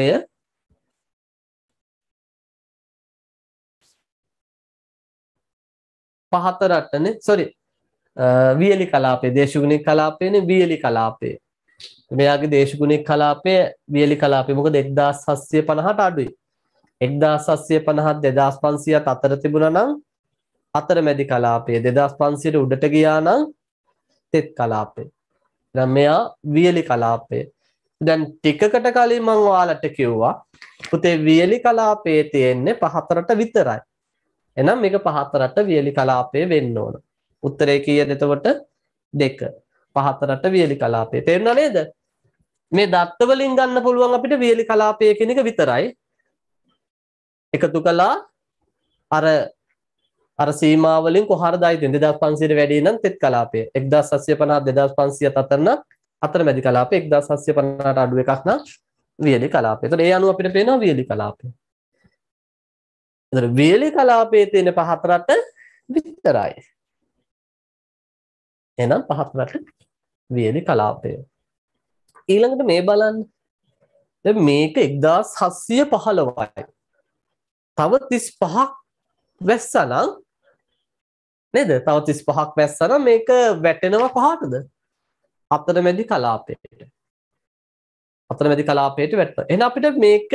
Speaker 1: පහතරටනේ sorry වියලි කලාපය දේශගුණික කලාපයනේ වියලි කලාපය. මෙයාගේ දේශගුණික කලාපය වියලි කලාපය මොකද 1750ට අඩුයි. 1750 2500ත් අතර තිබුණා නම් අතරමැදි කලාපය 2500ට උඩට ගියා නම් තෙත් කලාපය. දැන් මෙයා වියලි කලාපය. දැන් ටිකකට කලින් මම ඔයාලට කිව්වා පුතේ වියලි කලාපයේ තියෙන්නේ පහතරට විතරයි. එහෙනම් මේක පහතරට වියලි කලාපය වෙන්න ඕන. උත්තරේ කීයද එතකොට? 2. පහතරට වියලි කලාපය. තේරුණා නේද? මේ දත්ත වලින් ගන්න පුළුවන් අපිට වියලි කලාපය කියන එක විතරයි. එකතු කළා අර සීමා වලින් කොහරද ආයි 2500ට වැඩි නම් තෙත් කලාපය. 1750 2500 අතර නම් අතරමැදි කලාපය 1750ට අඩු එකක් නම් වියලි කලාපය. එතකොට ඒ අනුව අපිට පේනවා වියලි කලාපය. එතකොට වියලි කලාපයේ තියෙන පහතරට විතරයි. එහෙනම් පහතරට වියලි කලාපය. ඊළඟට මේ බලන්න. දැන් මේක 1715යි. තව 35ක් වැස්සනම් නේද? තව 35ක් වැස්සනම් මේක වැටෙනවා කොහාටද? අතරමැදි කලාපයට. අතරමැදි කලාපයට වැටෙනවා. එහෙනම් අපිට මේක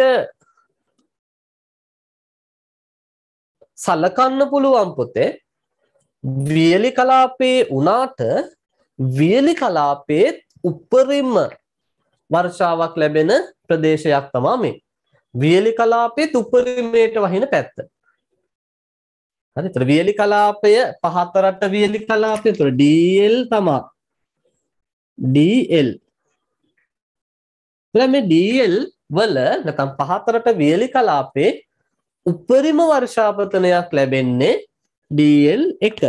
Speaker 1: සලකන්න පුළුවන් පුතේ වියලි කලාපේ උනාට වියලි කලාපේ උපරිම වර්ෂාවක් ලැබෙන ප්‍රදේශයක් තමයි මේ. වියලි කලාපේ උපරිමයට වහින පැත්ත. හරි. ඒතර වියලි කලාපය පහතරට වියලි කලාපය. ඒතර DL තමයි. DL. එතන මේ DL වල නැත්නම් පහතරට වියලි කලාපේ උපරිම වර්ෂාපතනයක් ලැබෙන්නේ DL1.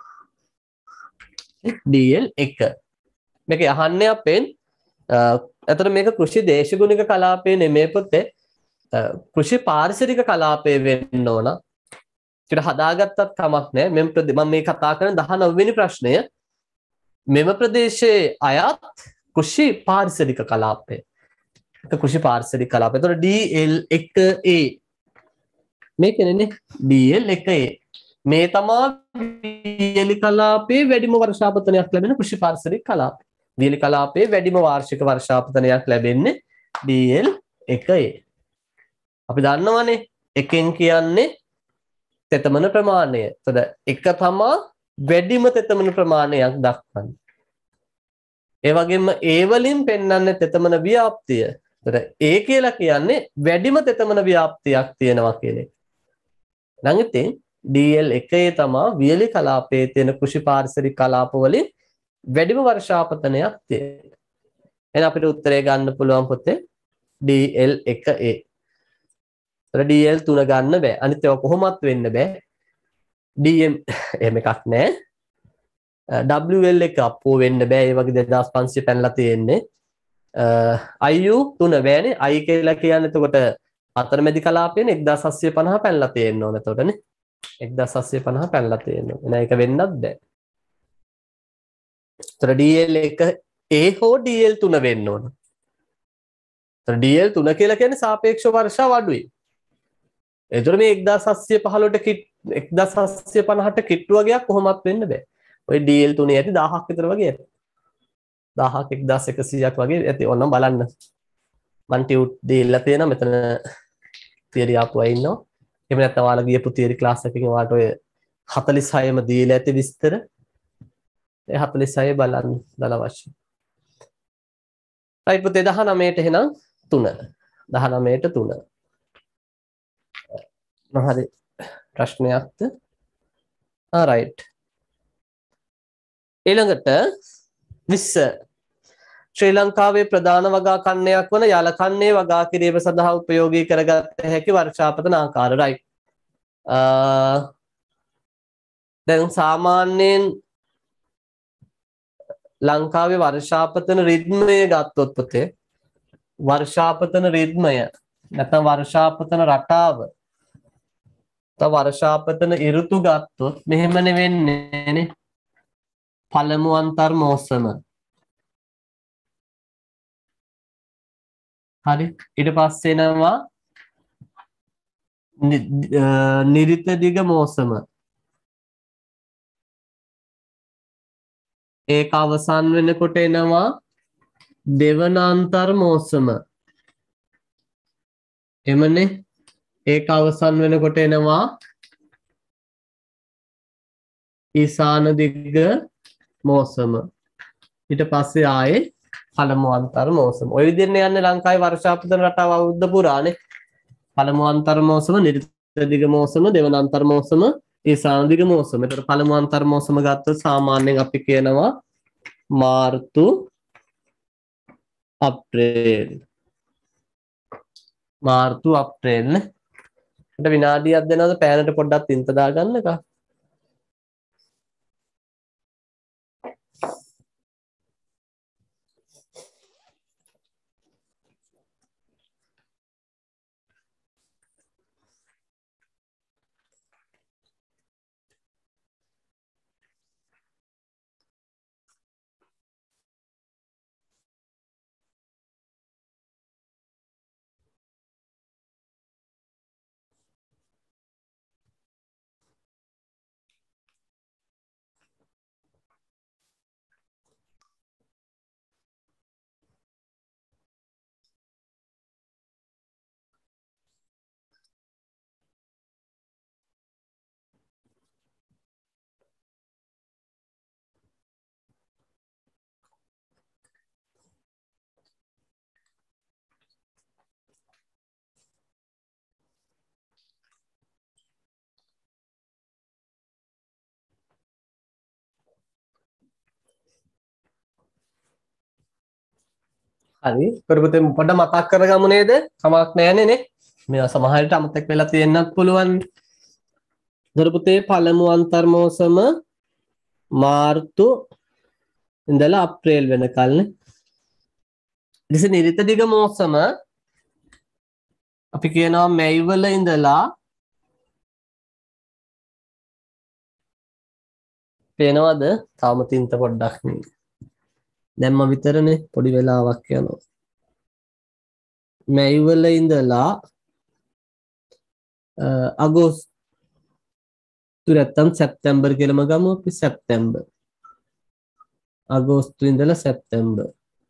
Speaker 1: DL1. මේක අහන්නේ අපෙන් අතන මේක කෘෂි දේශගුණික කලාපේ නෙමෙයි පුතේ. කෘෂි පාරිසරික කලාපේ වෙන්න ඕන. ඊට හදාගත්තත් කමක් නැහැ. මම මේ කතා කරන 19 වෙනි ප්‍රශ්නය මෙම ප්‍රදේශයේ අයත් කෘෂි පාරිසරික කලාපය. ඒක කෘෂි පාරිසරික කලාපය. ඒතකොට DL1A මේකනේ DL1A. මේ තමයි වියලි කලාපයේ වැඩිම වර්ෂාපතනයක් ලැබෙන කෘෂි පාරිසරික කලාපය. වියලි කලාපයේ වැඩිම වාර්ෂික වර්ෂාපතනයක් ලැබෙන්නේ DL1A. අපි දන්නවනේ එකෙන් කියන්නේ තෙතමන ප්‍රමාණය. එතකොට එක තමයි වැඩිම තෙතමන ප්‍රමාණයක් දක්වන්නේ. ඒ වගේම A වලින් පෙන්වන්නේ තෙතමන ව්‍යාප්තිය. එතකොට A කියලා කියන්නේ වැඩිම තෙතමන ව්‍යාප්තියක් තියෙනවා කියන එක. නම් ඉතින් DL1A තමයි වියලි කලාපයේ තියෙන කෘෂි පාරිසරික කලාප වලින් වැඩිම වර්ෂාපතනයක් තියෙන්නේ. එහෙනම් අපිට උත්තරේ ගන්න පුළුවන් පුතේ DL1A. DL3 ගන්න බෑ. අනිත් ඒවා කොහොමත් වෙන්න බෑ. DM එහෙම එකක් නෑ. WL එක අපෝ වෙන්න බෑ. ඒ වගේ 2500 පැනලා තියෙන්නේ. IU 3 බෑනේ. I කියලා කියන්නේ එතකොට අතරමැදි කලාපයනේ 1750 පැනලා තියෙන්න ඕන එතකොටනේ. 1750 පැනලා තියෙන්න ඕන. එහෙනම් ඒක වෙන්නත් බෑ. ඒතර DL1A හෝ DL3 වෙන්න ඕන. ඒතර DL3 කියලා කියන්නේ සාපේක්ෂව වර්ෂාව අඩුයි. එතකොට මේ 1715ට 1750ට කිට්ටු වගේක් කොහොමත් වෙන්න බෑ. ඔය DL 3 ඇති 1000ක් විතර වගේ ඇති. 1000ක් 1100ක් වගේ ඇති. ඕනනම් බලන්න. මන් ටියුට් දීලා තියෙනවා මෙතන තියරි ආපු අය ඉන්නවා. එහෙම නැත්නම් ඔයාලා ගියපු තියරි ක්ලාස් එකකින් ඔයාලට ඔය 46ම දීලා ඇති විස්තර. ඒ 46 බලන්න දල වශයෙන්. රයිට් පුතේ 19ට එහෙනම් 3. 19ට 3. හරි ප්‍රශ්නයක්ද? රයිට්. ඊළඟට 20 ශ්‍රී ලංකාවේ ප්‍රධාන වගා කන්නයක් වන යල කන්නේ වගා කිරීම සඳහා උපයෝගී කරගත හැකි වර්ෂාපතන ආකාර. රයිට්. දැන් සාමාන්‍යයෙන් ලංකාවේ වර්ෂාපතන රිද්මය ගත්තොත් පුතේ වර්ෂාපතන රිද්මය නැත්නම් වර්ෂාපතන රටාව වර්ෂාපතන ඍතු ගත්තොත් මෙහෙමනේ වෙන්නේ නේ. පළමු අන්තර් මෝසම. හරි. ඊට පස්සේ එනවා නිරිත දිග මෝසම. ඒක අවසන් වෙනකොට එනවා දෙවන අන්තර් මෝසම. එමනේ ඒක අවසන් වෙනකොට එනවා ඊසාන දිග මෝසම. ඊට පස්සේ ආයේ පළමු අන්තර් මෝසම. ඔය විදිහට යන්නේ ලංකාවේ වර්ෂාපතන රටාව අවුරුද්ද පුරානේ. පළමු අන්තර් මෝසම, නිරිත දිග මෝසම, දෙවන අන්තර් මෝසම, ඊසාන දිග මෝසම. ඒතර පළමු අන්තර් මෝසම ගත්තොත් සාමාන්‍යයෙන් අපි කියනවා මාර්තු අප්‍රේල්. මාර්තු අප්‍රේල් නේ. මට විනාඩියක් දෙනවද පෑනට පොඩ්ඩක් තින්ත දාගන්නකෝ. හරි. පොඩ්ඩක් මතක් කරගමු නේද? කමක් නැහැනේ නේ. මේවා සමහර විට අමතක වෙලා තියෙන්නත් පුළුවන්. දොරපුතේ පළමු අන්තර් මෝසම මාර්තු ඉඳලා අප්‍රේල් වෙනකල්නේ. ඊට නිරිත දිග මෝසම අපි කියනවා මැයි වල ඉඳලා පේනවද? තාම තින්ත පොඩ්ඩක් නේ. දැම්ම විතරනේ පොඩි වෙලාවක් යනවා. මැයි වල ඉඳලා අගෝස්තු නැත්තම් සැප්තැම්බර් කියලාම ගමු අපි. සැප්තැම්බර්. අගෝස්තු ඉඳලා සැප්තැම්බර්.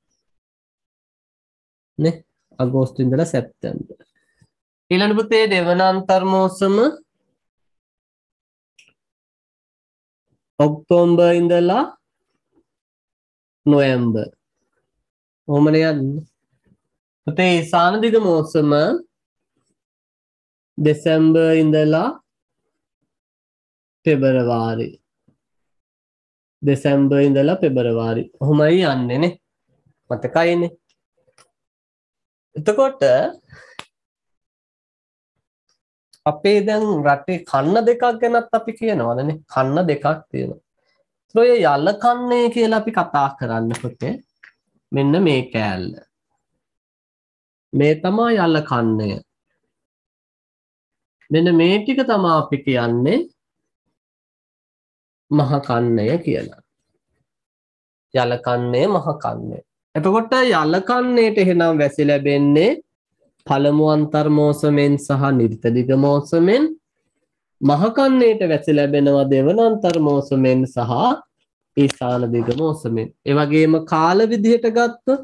Speaker 1: නේ? අගෝස්තු ඉඳලා සැප්තැම්බර්. ඊළඟ පුතේ දෙවන අන්තර් මෝසම ඔක්තෝබර් ඉඳලා නොවැම්බර්. ඔහොමනේ යන්නේ. පුතේ ඊසාන දිග මෝසම දෙසැම්බර් ඉඳලා පෙබරවාරි. දෙසැම්බර් ඉඳලා පෙබරවාරි. ඔහොමයි යන්නේ නේ. මතකයිනේ. එතකොට අපේ දැන් රටේ කන්න දෙකක් ගැනත් අපි කියනවනේ. කන්න දෙකක් තියෙනවා. ඔය යල කන්නේ කියලා අපි කතා කරන්නකොට මෙන්න මේ කෑල්ල. මේ තමයි යල කන්නය. මෙන්න මේ ටික තමයි අපි කියන්නේ මහ කන්නය කියලා. යල කන්නේ මහ කන්නේ. එතකොට යල කන්නේට එහෙනම් වැසි ලැබෙන්නේ පළමු අන්තර් මෝසමෙන් සහ නිරිත දිග මෝසමෙන් මහකන්නේට වැසි ලැබෙනවා දෙවන අන්තර් මෝසමෙන් සහ ඊසාන දිග මෝසමෙන්. ඒ වගේම කාල විදිහට ගත්තොත්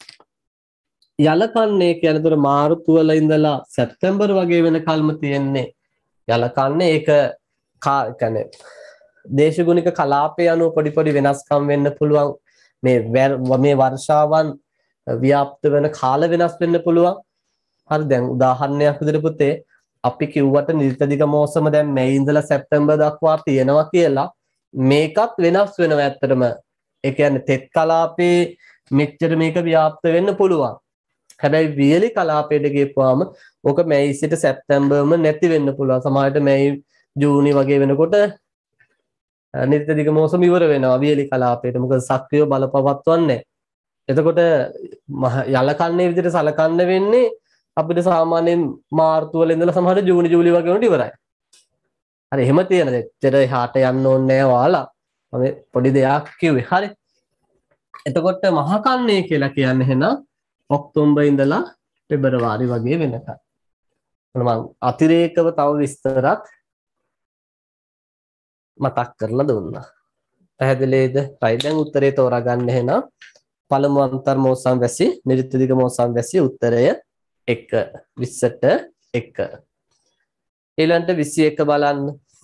Speaker 1: යලකන්නේ කියන්නේ උතර මාර්තු වල ඉඳලා සැප්තැම්බර් වගේ වෙනකල්ම තියෙන්නේ යලකන්නේ. ඒක කියන්නේ දේශගුණික කලාපය අනුව පොඩි පොඩි වෙනස්කම් වෙන්න පුළුවන්. මේ වර්ෂාවන් ව්‍යාප්ත වෙන කාල වෙනස් වෙන්න පුළුවන්. හරි, දැන් උදාහරණයක් විදිහට පුතේ අපි කිව්වට නිරිත දිග මෝසම දැන් මැයි ඉඳලා සැප්තැම්බර් දක්වා තියෙනවා කියලා. මේකත් වෙනස් වෙනවා ඇත්තටම. ඒ කියන්නේ තෙත් කලාපේ මෙච්චර මේක ව්‍යාප්ත වෙන්න පුළුවන්. හැබැයි වියලි කලාපයට ගියපුවාම ඕක මැයි සිට සැප්තැම්බර්ම නැති වෙන්න පුළුවන්. සමහරවිට මැයි ජූනි වගේ වෙනකොට නිරිත දිග මෝසම ඉවර වෙනවා වියලි කලාපයට. මොකද සක්‍රියව බලපවත්වන්නේ. එතකොට යලකන්නේ විදිහට සලකන්න වෙන්නේ අපිට සාමාන්‍යයෙන් මාර්තු වල ඉඳලා සමහරවිට ජූනි ජූලි වගේ වෙනකොට ඉවරයි. හරි, එහෙම තියෙන දෙච්චර එහාට යන්න ඕනේ නෑ ඔයාලා. මම පොඩි දෙයක් කිව්වේ. හරි. එතකොට මහකන්නේ කියලා කියන්නේ එහෙනම් ඔක්තෝබර් ඉඳලා පෙබරවාරි වගේ වෙනකම්. මම අතිරේකව තව විස්තරත් මතක් කරලා දුන්නා. පැහැදිලිද? right, දැන් උත්තරේ තෝරාගන්න එහෙනම් පළමු අන්තර් මෝසම් වැසි නිරිත දිග මෝසම් වැසි උත්තරය 1 20ට 1. ඊළඟට 21 බලන්න.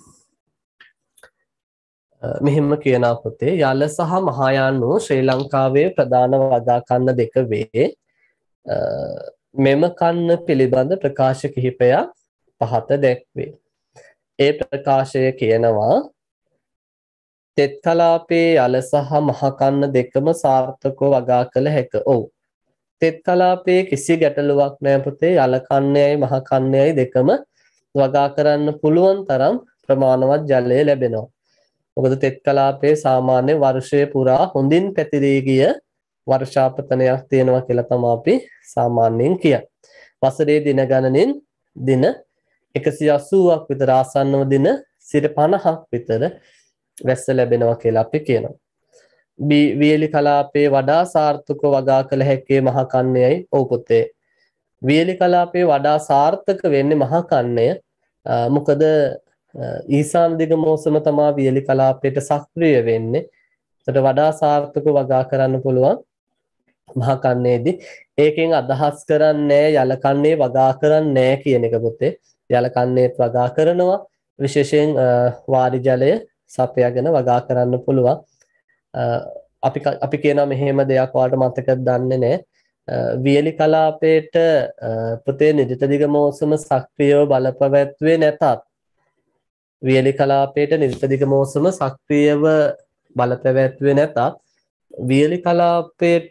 Speaker 1: මෙහෙම කියනවා පුතේ යල සහ මහායානෝ ශ්‍රී ලංකාවේ ප්‍රධාන වගා කන්න දෙක වේ. මෙම කන්න පිළිබඳ ප්‍රකාශ කිහිපයක් පහත දැක්වේ. ඒ ප්‍රකාශය කියනවා තෙත් කලාපයේ යල සහ මහකන්න දෙකම සාර්ථකව වගා කළ හැක. ඔව්. තෙත් කලාපයේ කිසි ගැටලුවක් නැහැ පුතේ. යල කන්නයයි මහ කන්නයයි දෙකම වගා කරන්න පුළුවන් තරම් ප්‍රමාණවත් ජලය ලැබෙනවා. මොකද තෙත් කලාපයේ සාමාන්‍ය වර්ෂය පුරා හොඳින් පැතිරී ගිය වර්ෂාපතනයක් තියෙනවා කියලා තමයි අපි සාමාන්‍යයෙන් කියන්නේ. වසරේ දින ගණනින් දින 180ක් විතර ආසන්නව දින 50ක් විතර වැස්ස ලැබෙනවා කියලා අපි කියනවා. වියලි කලාපයේ වඩා සාර්ථකව වගා කළ හැකි මහ කන්නයයි. ඔව් පුතේ. වියලි කලාපයේ වඩා සාර්ථක වෙන්නේ මහ කන්නය. මොකද ඊසාන දිග මෝසම තමයි වියලි කලාපයට සක්‍රිය වෙන්නේ. ඒකට වඩා සාර්ථකව වගා කරන්න පුළුවන් මහ කන්නේදී. ඒකෙන් අදහස් කරන්නේ යල කන්නේ වගා කරන්නේ කියන එක පුතේ. යල කන්නේත් වගා කරනවා. විශේෂයෙන් වාරි ජලය සපයාගෙන වගා කරන්න පුළුවන්. අපි කියනවා මෙහෙම දෙයක් ඔයාලට මතකද දන්නේ නැහැ. වියලි කලාපයට පුතේ නිරිත දිග මෝසම සක්‍රියව බලපැවැත්වුවේ නැතත් වියලි කලාපයට නිරිත දිග මෝසම සක්‍රියව බලපැවැත්වුවේ නැතත් වියලි කලාපයට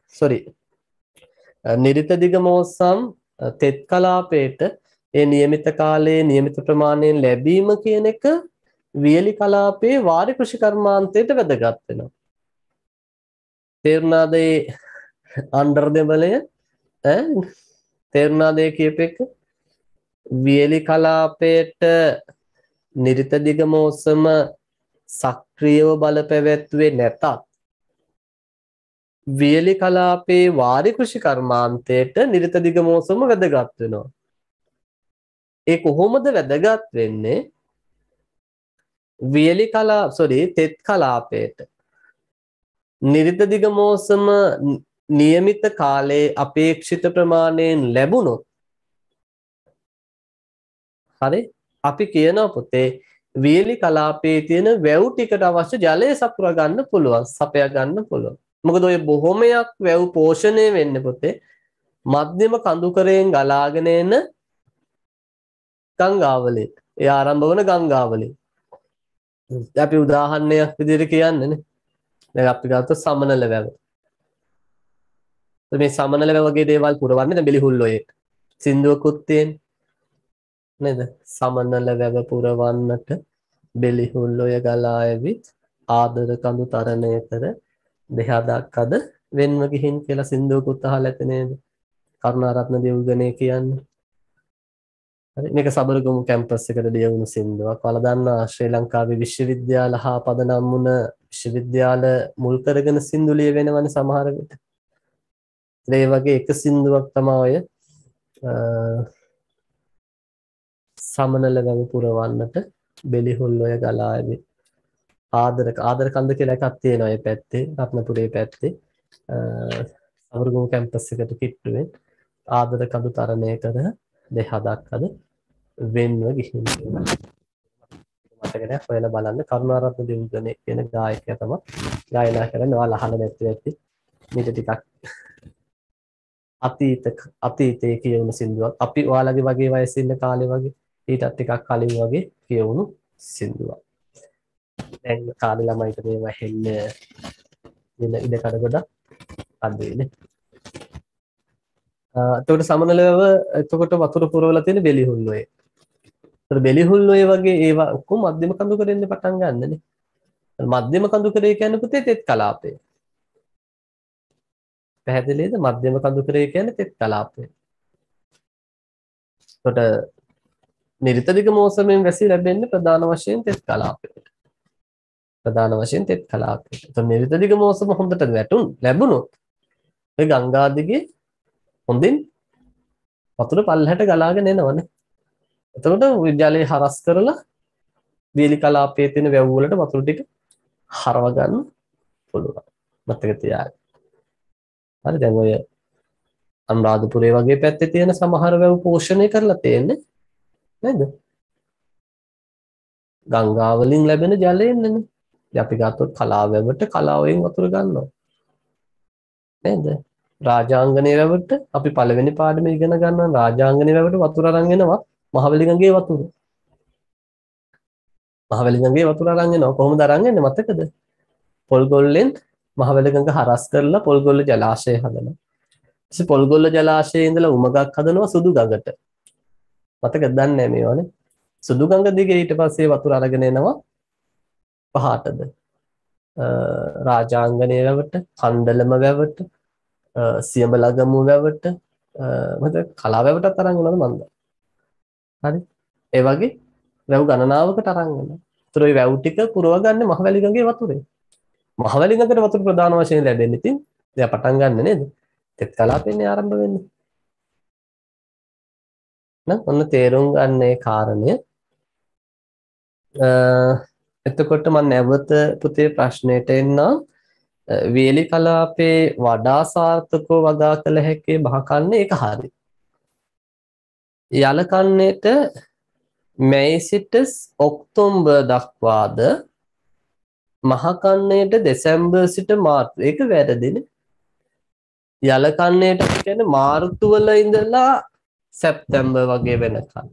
Speaker 1: නිරිත දිග මෝසම් තෙත් කලාපයට ඒ නියමිත කාලයේ නියමිත ප්‍රමාණයෙන් ලැබීම කියන එක වියලි කලාපයේ වාරි කෘෂි කර්මාන්තයට වැදගත් වෙනවා. තේරුණාද ඒ අnder දෙබලය? තේරුණාද ඒ කියප එක? වියලි කලාපයට නිරිත දිග මෝසම සක්‍රියව බලපැවැත්වුවේ නැතත් වියලි කලාපයේ වාරි කෘෂි කර්මාන්තයට නිරිත දිග මෝසම වැදගත් වෙනවා. ඒ කොහොමද වැදගත් වෙන්නේ? තෙත් කලාපයට නිරිත දිග මෝසම නියමිත කාලයේ අපේක්ෂිත ප්‍රමාණයෙන් ලැබුණොත් හරි අපි කියනවා පුතේ වියලි කලාපයේ තියෙන වැව් ටිකට අවශ්‍ය ජලය සපුරා ගන්න පුළුවන්, සපයා ගන්න පුළුවන්. මොකද ඔය බොහොමයක් වැව් පෝෂණය වෙන්නේ පුතේ මධ්‍යම කඳුකරයෙන් ගලාගෙන එන ගංගාවලින්. ඒ ආරම්භ වන ගංගාවලින්. අපි උදාහරණයක් විදිහට කියන්නේ නේ. දැන් අපි ගත්තොත් සමනල වැව. මේ සමනල වැව වගේ දේවල් පුරවන්නේ දැන් බෙලිහුල්ලොයේ. සින්දුවකුත් තියෙන නේද? සමනල වැව පුරවන්නට බෙලිහුල්ලොය ගලා ඇවිත් ආදර කඳු තරණය කර දෙහදක් අද වෙන්ව ගිහින් කියලා සින්දුවකුත් අහලා ඇත නේද? කරුණාරත්න දෙව්ගනේ කියන්නේ. හරි මේක සබරගමු කැම්පස් එකට ලියවුණු සින්දුවක්. ඔයාලා දන්නා ශ්‍රී ලංකාවේ විශ්වවිද්‍යාල හා පදනම් වුණ විශ්වවිද්‍යාල මුල් කරගෙන සින්දු ලියවෙනවනේ සමහර විට. ඒ වගේ එක සින්දුවක් තමයි ඔය සමනල වැව පුරවන්නට බෙලිහුල්ලොය ගලා ඇවි. ආදර කන්ද කියලා එකක් තියෙනවා මේ පැත්තේ රත්නපුරේ පැත්තේ. සවුරුගම කැම්පස් එකට කිට්ටුවෙන් ආදර කඳු තරණය කර දෙහදක් අද වෙන්ව ගිහින් මතක නැහැ හොයලා බලන්න කරුණාරත්න දෙවිගනේ කියන ගායකයා තමයි ගායනා කරන්නේ. ඔයාලා අහලා නැති ඇති. මේක ටිකක් අතීතයේ කියවුණු සින්දුවක්. අපි ඔයාලගේ වගේ වයසේ ඉන්න කාලේ වගේ ඊටත් ටිකක් කලින් වගේ කියවුණු සින්දුවක්. දැන් කාලේ ළමයිට මේවා හෙන්න වෙන ඉඩ කඩ ගොඩක් අඩුයිනේ. එතකොට සමනලව එතකොට වතුර පුරවලා තියෙන බෙලිහුල්ලෝයේ. ඒතර බෙලිහුල්ලෝයේ වගේ ඒවා ඔක්කොම මධ්‍යම කඳුකරෙන් පටන් ගන්නනේ. මධ්‍යම කඳුකරේ කියන්නේ පුතේ තෙත් කලාපය. පැහැදිලිද? මධ්‍යම කඳුකරේ කියන්නේ තෙත් කලාපය. එතකොට නිරිතදිග මෝසමෙන් වැසි ලැබෙන්නේ ප්‍රධාන වශයෙන් තෙත් කලාපයට. ප්‍රධාන වශයෙන් තෙත් කලාපයට. එතකොට නිරිතදිග මෝසම හොඳට ලැබුණොත් ඒ ගංගා දිගේ හොඳින් වතුර පල්ලහැට ගලාගෙන එනවනේ. එතකොට විද්‍යාලයේ හරස් කරලා වේලි කලාපයේ තියෙන වැව් වලට වතුර ටික හරව ගන්න පුළුවන්. මතක තියාගන්න. හරි දැන් ඔය අනුරාධපුරේ වගේ පැත්තේ තියෙන සමහර වැව් පෝෂණය කරලා තියෙන්නේ නේද? ගංගා වලින් ලැබෙන ජලයෙන්නේ. ඉතින් අපි ගත්තොත් කලාව වැවට කලාවෙන් වතුර ගන්නවා. නේද? රාජාංගනේ වැවට අපි පළවෙනි පාඩමේ ඉගෙන ගන්නවා රාජාංගනේ වැවට වතුර අරන් එනවා මහවැලි ගඟේ වතුර. මහවැලි ගඟේ වතුර අරන් එනවා කොහොමද අරන් එන්නේ මතකද? පොල්ගොල්ලෙන් මහවැලි ගඟ හරස් කරලා පොල්ගොල්ල ජලාශය හදනවා. ඊට පොල්ගොල්ල ජලාශයේ ඉඳලා උමගක් හදනවා සුදු ගඟට. මතකද දන්නේ නැහැ මේවනේ. සුදු ගඟ දිගේ ඊට පස්සේ වතුර අරගෙන එනවා පහටද. රාජාංගනේ වැවට, කණ්ඩලම වැවට, සියඹලගමු වැවට මත කලා වැවටත් අරන් එනවද මන්ද. හරි. ඒ වගේ වැව් ගණනාවකට අරන් එනවා. ඒතර ওই වැව් ටික පුරවගන්නේ මහවැලි ගඟේ වතුරේ. මහවැලි ගඟට වතුර ප්‍රධාන වශයෙන් ලැබෙන්නේ. ඉතින් එයා පටන් ගන්න නේද? තෙත් කලාපෙන්නේ ආරම්භ වෙන්නේ. නම් ඔන්න තේරුම් ගන්න ඒ කාරණය. එතකොට මම නැවත පුතේ ප්‍රශ්නෙට එන්නම්. වේලි කලාපේ වඩා සාර්ථකව වගා කළ හැකි මහකන්නේ ඒක හරි. යල කන්නේට මැයි සිට ඔක්තෝබර් දක්වාද මහකන්නේට දෙසැම්බර් සිට මාර්තු. ඒක වැරදිනේ. යල කන්නේට කියන්නේ මාර්තු වල ඉඳලා සැප්තැම්බර් වගේ වෙනකන්.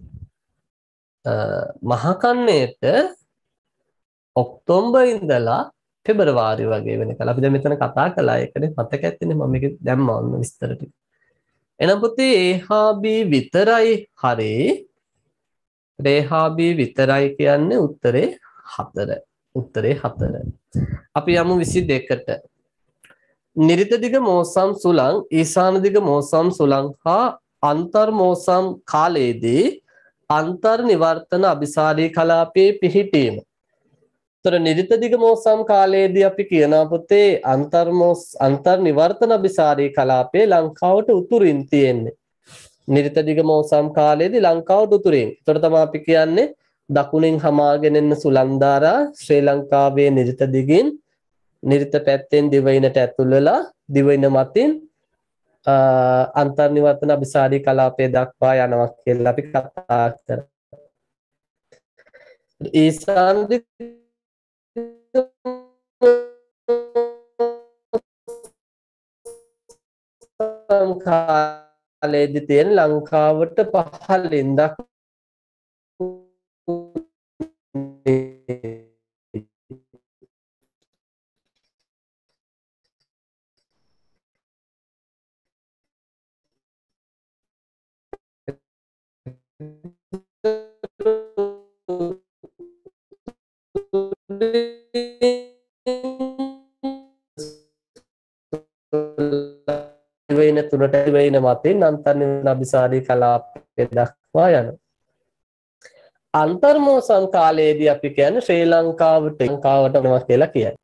Speaker 1: මහකන්නේට ඔක්තෝබර් ඉඳලා පෙබරවාරි වගේ වෙනකල්. අපි දැන් මෙතන කතා කළා ඒකනේ මතක ඇත්තනේ මම මේක දැම්මා ඔන්න විස්තර ටික. එහෙනම් පුතේ A හා B විතරයි හරි. A හා B විතරයි කියන්නේ උත්තරේ 4. උත්තරේ 4. අපි යමු 22ට. නිරිත දිග මෝසම් සුළං ඊශාන දිග මෝසම් සුළං හා අන්තර් මෝසම් කාලයේදී අන්තර් නිවර්තන අபிසාරී කලාපයේ පිහිටීම. තොර නිරිත දිග මෝසම් කාලයේදී අපි කියනවා පුතේ අන්තර් නිවර්තන අபிසාරී කලාපයේ ලංකාවට උතුරින් තියෙන්නේ. නිරිත දිග මෝසම් කාලයේදී ලංකාවට උතුරින්. ඒතර තමයි අපි කියන්නේ දකුණින් හමාගෙන එන සුලන්දාරා ශ්‍රී ලංකාවේ නිරිත දිගින් නිරිත පැත්තෙන් දිවයිනට ඇතුල් වෙලා දිවයින මතින් අන්තර් නිවර්තන අபிසාරී කලාපයේ දක්වා යනවා කියලා අපි කතා කරා. ඊශාන දිග කාලයේදී තියෙන ලංකාවට පහළින් දිවයින තුනට දිවයින මතින් අන්තර් නිවර්තන අபிසාරී කලාපය දක්වා යනවා. අන්තර් මෝසම් කාලයේදී අපි කියන්නේ ශ්‍රී ලංකාවට යනවා කියලා කියයි.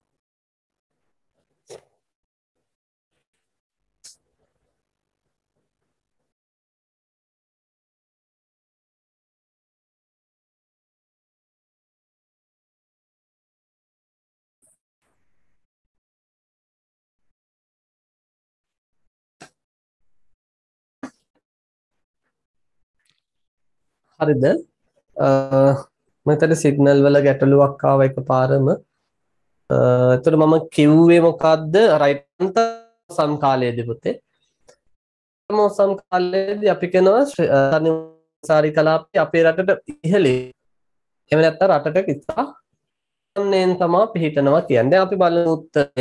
Speaker 1: හරිද? මම හිතන්නේ සිග්නල් වල ගැටලුවක් ආව එකපාරම. එතකොට මම කිව්වේ මොකද්ද? රයිට් සම්කාලයේදී පුතේ. මොසම් කාලයේදී අපි කරනවා සාරි කලාපේ අපේ රටට ඉහළින්. එහෙම නැත්නම් රටට ඉස්සා සම්නෙන් තමයි පිහිටනවා කියන්නේ. දැන් අපි බලමු උත්තරය.